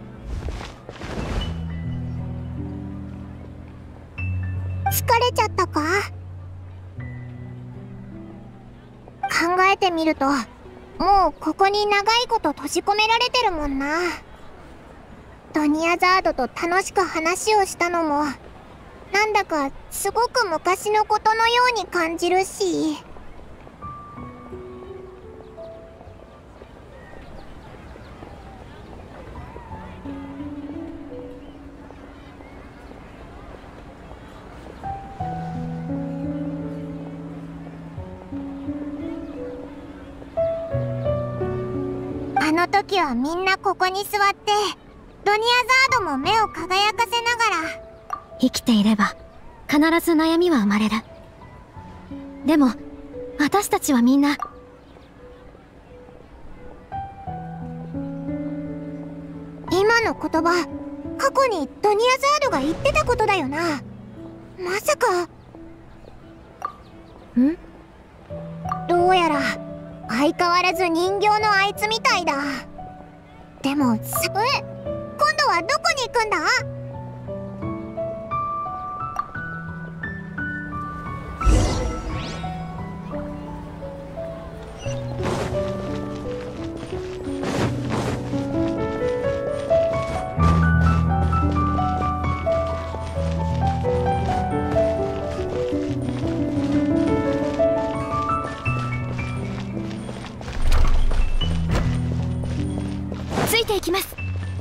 ちゃったか？考えてみるともうここに長いこと閉じ込められてるもんな。ドニアザードと楽しく話をしたのもなんだかすごく昔のことのように感じるし。あの時はみんなここに座ってドニアザードも目を輝かせながら。 生きていれば必ず悩みは生まれる。でも私たちはみんな今の言葉、過去にドニアザードが言ってたことだよな。まさか。どうやら相変わらず人形のあいつみたいだ。でも今度はどこに行くんだ？ ついていきます。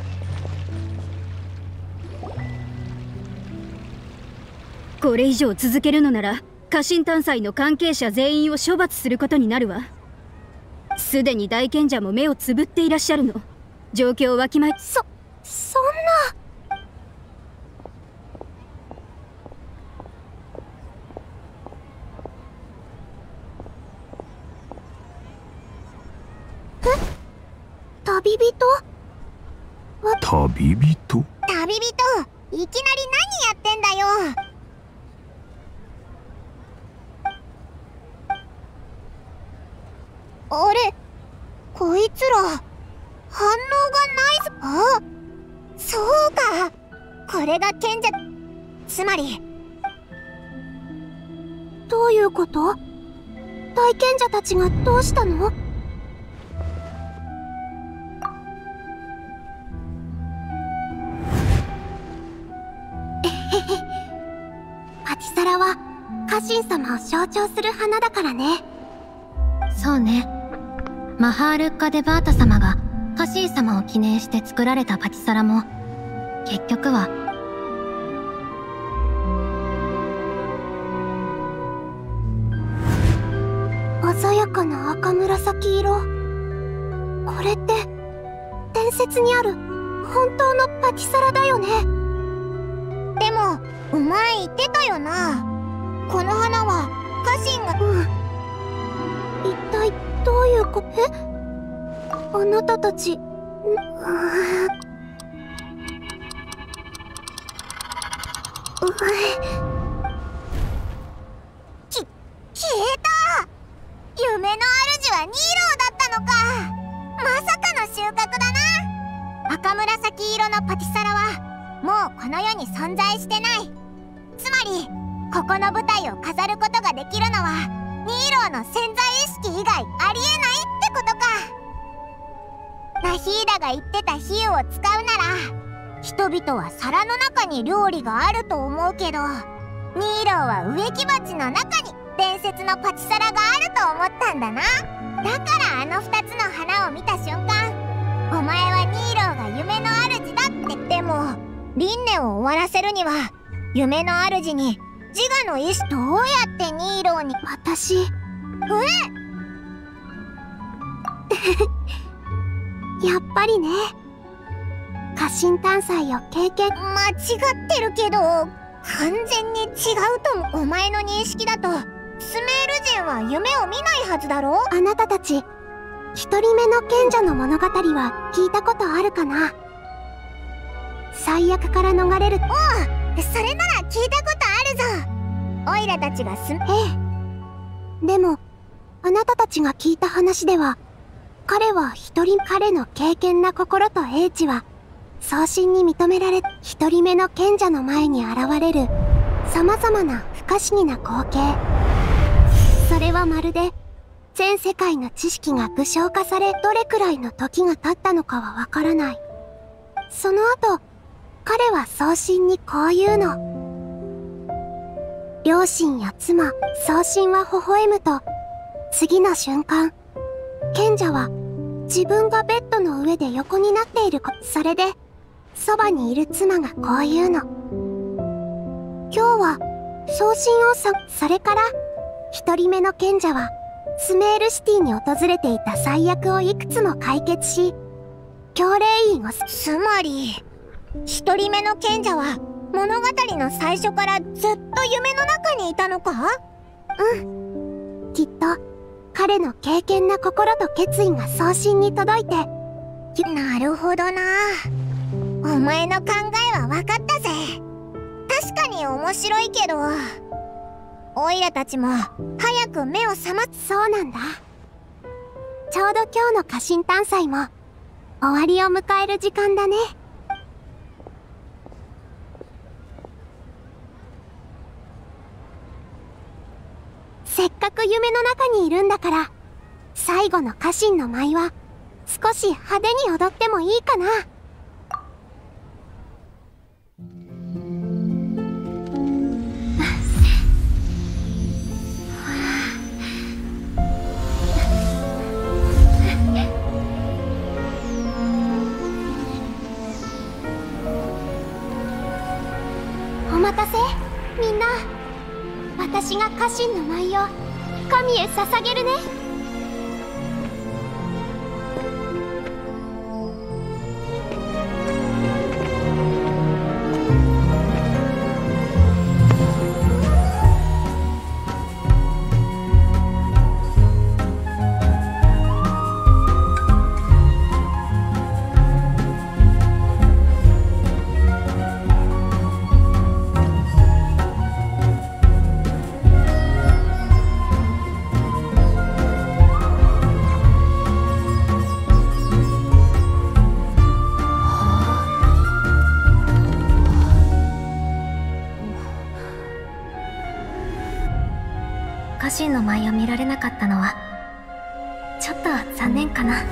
これ以上続けるのなら家臣探査の関係者全員を処罰することになるわ。すでに大賢者も目をつぶっていらっしゃるの。状況をわきまえ。 そんな。旅人？ 旅人？ 旅人、いきなり何やってんだよ。あれ、こいつら反応がないぞ。あ、そうか、これが賢者。つまりどういうこと？大賢者たちがどうしたの？ パティサラは家臣様を象徴する花だからね。そうね。マハールッカ・デバータ様が家臣様を記念して作られたパティサラも結局は鮮やかな赤紫色。これって伝説にある本当のパティサラだよね。でもお前言ってたよな、この花は家臣が。一体どういうこと？あなたたち。消えた。夢の主はニーローだったのか。まさかの収穫だな。赤紫色のパティサラはもうこの世に存在してない。つまりここの舞台を飾ることができるのはニーローの潜在意識以外ありえないってことか。ナヒーダが言ってた比喩を使うなら、人々は皿の中に料理があると思うけど、ニーローは植木鉢の中に伝説のパチサラがあると思ったんだな。だからあの2つの花を見た瞬間、お前はニーローが夢の主だって。でも輪廻を終わらせるには夢の主に自我の意志。どうやってニーローに。私やっぱりね、家臣探査を経験。間違ってるけど完全に違うとも。お前の認識だとスメール人は夢を見ないはずだろ。あなたたち一人目の賢者の物語は聞いたことあるかな？最悪から逃れる。おう、それなら聞いたことあるぞ。オイラたちがでもあなたたちが聞いた話では、彼は彼の敬虔な心と英知は送信に認められ、一人目の賢者の前に現れる様々な不可思議な光景。それはまるで全世界の知識が具象化され、どれくらいの時が経ったのかはわからない。その後彼は送信にこう言うの。 両親や妻、宗信は微笑むと、次の瞬間、賢者は自分がベッドの上で横になっているそれで、そばにいる妻がこう言うの。今日は、宗信をそれから、一人目の賢者は、スメールシティに訪れていた最悪をいくつも解決し、教令員をつまり、一人目の賢者は、物語の最初からずっと夢の中にいたのか？ うん。きっと、彼の敬虔な心と決意が宗信に届いて。 なるほどな。お前の考えは分かったぜ。確かに面白いけど、オイラたちも早く目を覚ます。 そうなんだ。ちょうど今日の家臣探査も終わりを迎える時間だね。せっかく夢の中にいるんだから、最後の家臣の舞は少し派手に踊ってもいいかな。お待たせ、みんな。私が家臣の舞を神へ捧げるね。 家臣の舞を見られなかったのはちょっと残念かな。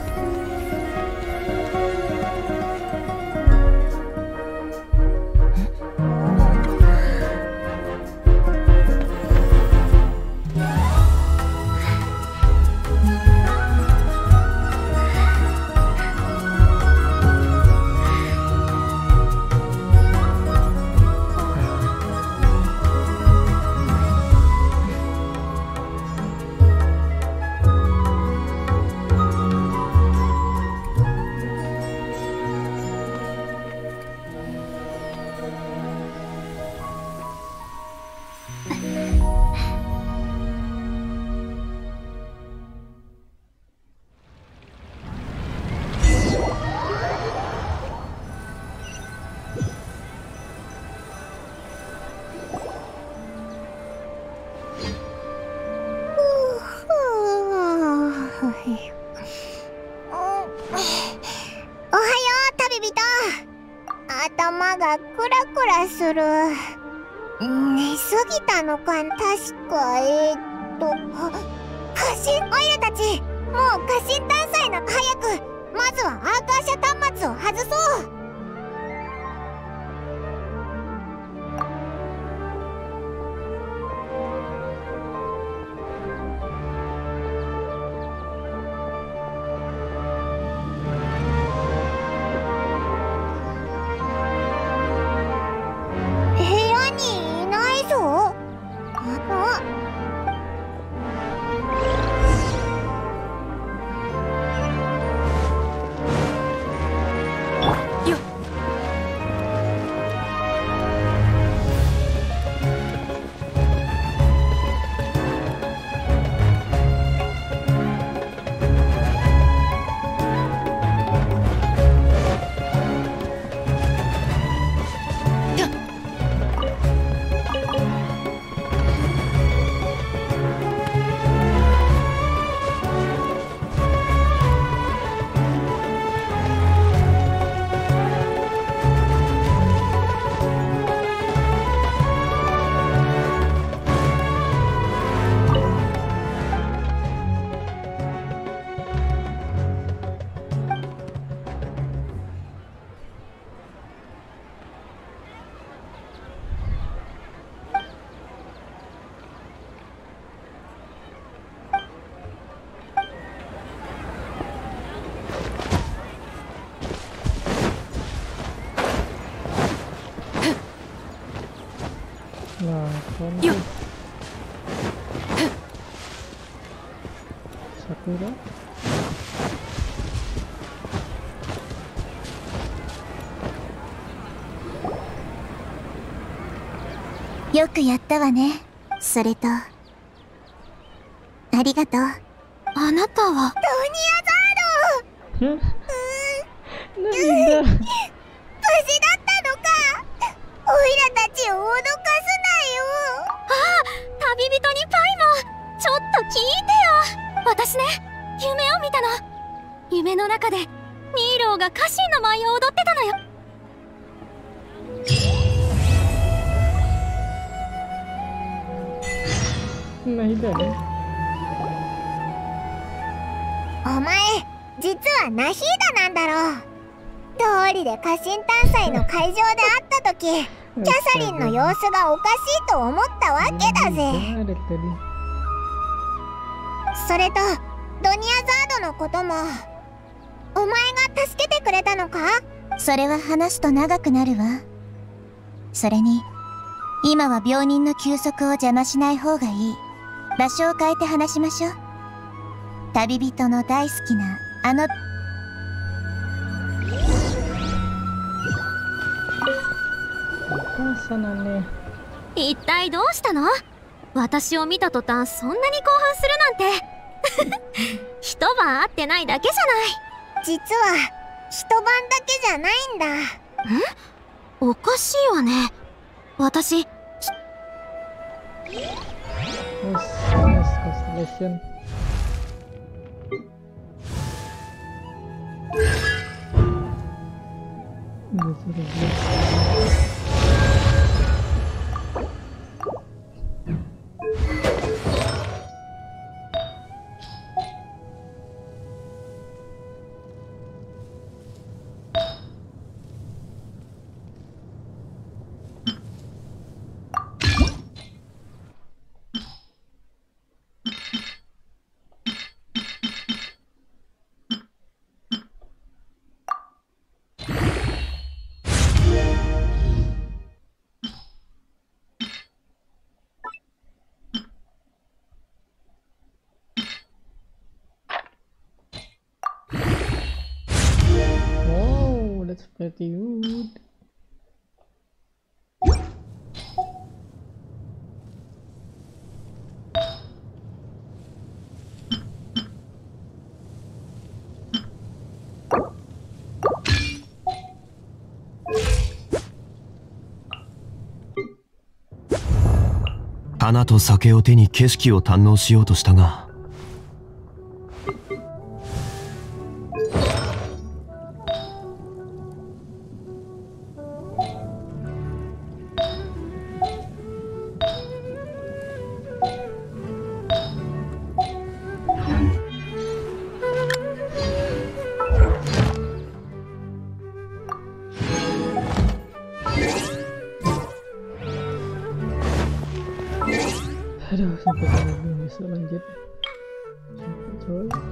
頭がクラクラする。寝すぎたのか。確か家臣、オイラたちもう家臣探査な。早くまずはアーカーシャ端末を外そう。 Yuk. Sakura. よくやったわね。それとありがとう。あなたはドニアザード。無事だったのか。オイラたちを脅かすなよ。 ああ、旅人にパイもちょっと聞いてよ。私ね、夢を見たの。夢の中でニーローが家臣の舞を踊ってたのよ。 ないだね。お前、実はナヒーダなんだろう。通りで家臣探査の会場で会った時、キャサリンの様子がおかしいと思ったわけだぜ。それとドニアザードのこともお前が助けてくれたのか？ それは話すと長くなるわ。それに今は病人の休息を邪魔しない方がいい。場所を変えて話しましょう。旅人の大好きなあの一体どうしたの？私を見た途端そんなに興奮するなんて一晩会ってないだけじゃない。 実は一晩だけじゃないんだ。 おかしいわね。私 That's pretty good. 「花と酒を手に景色を堪能しようとしたが」 Aduh, sampai kali ini bisa lanjut. Sampai coy.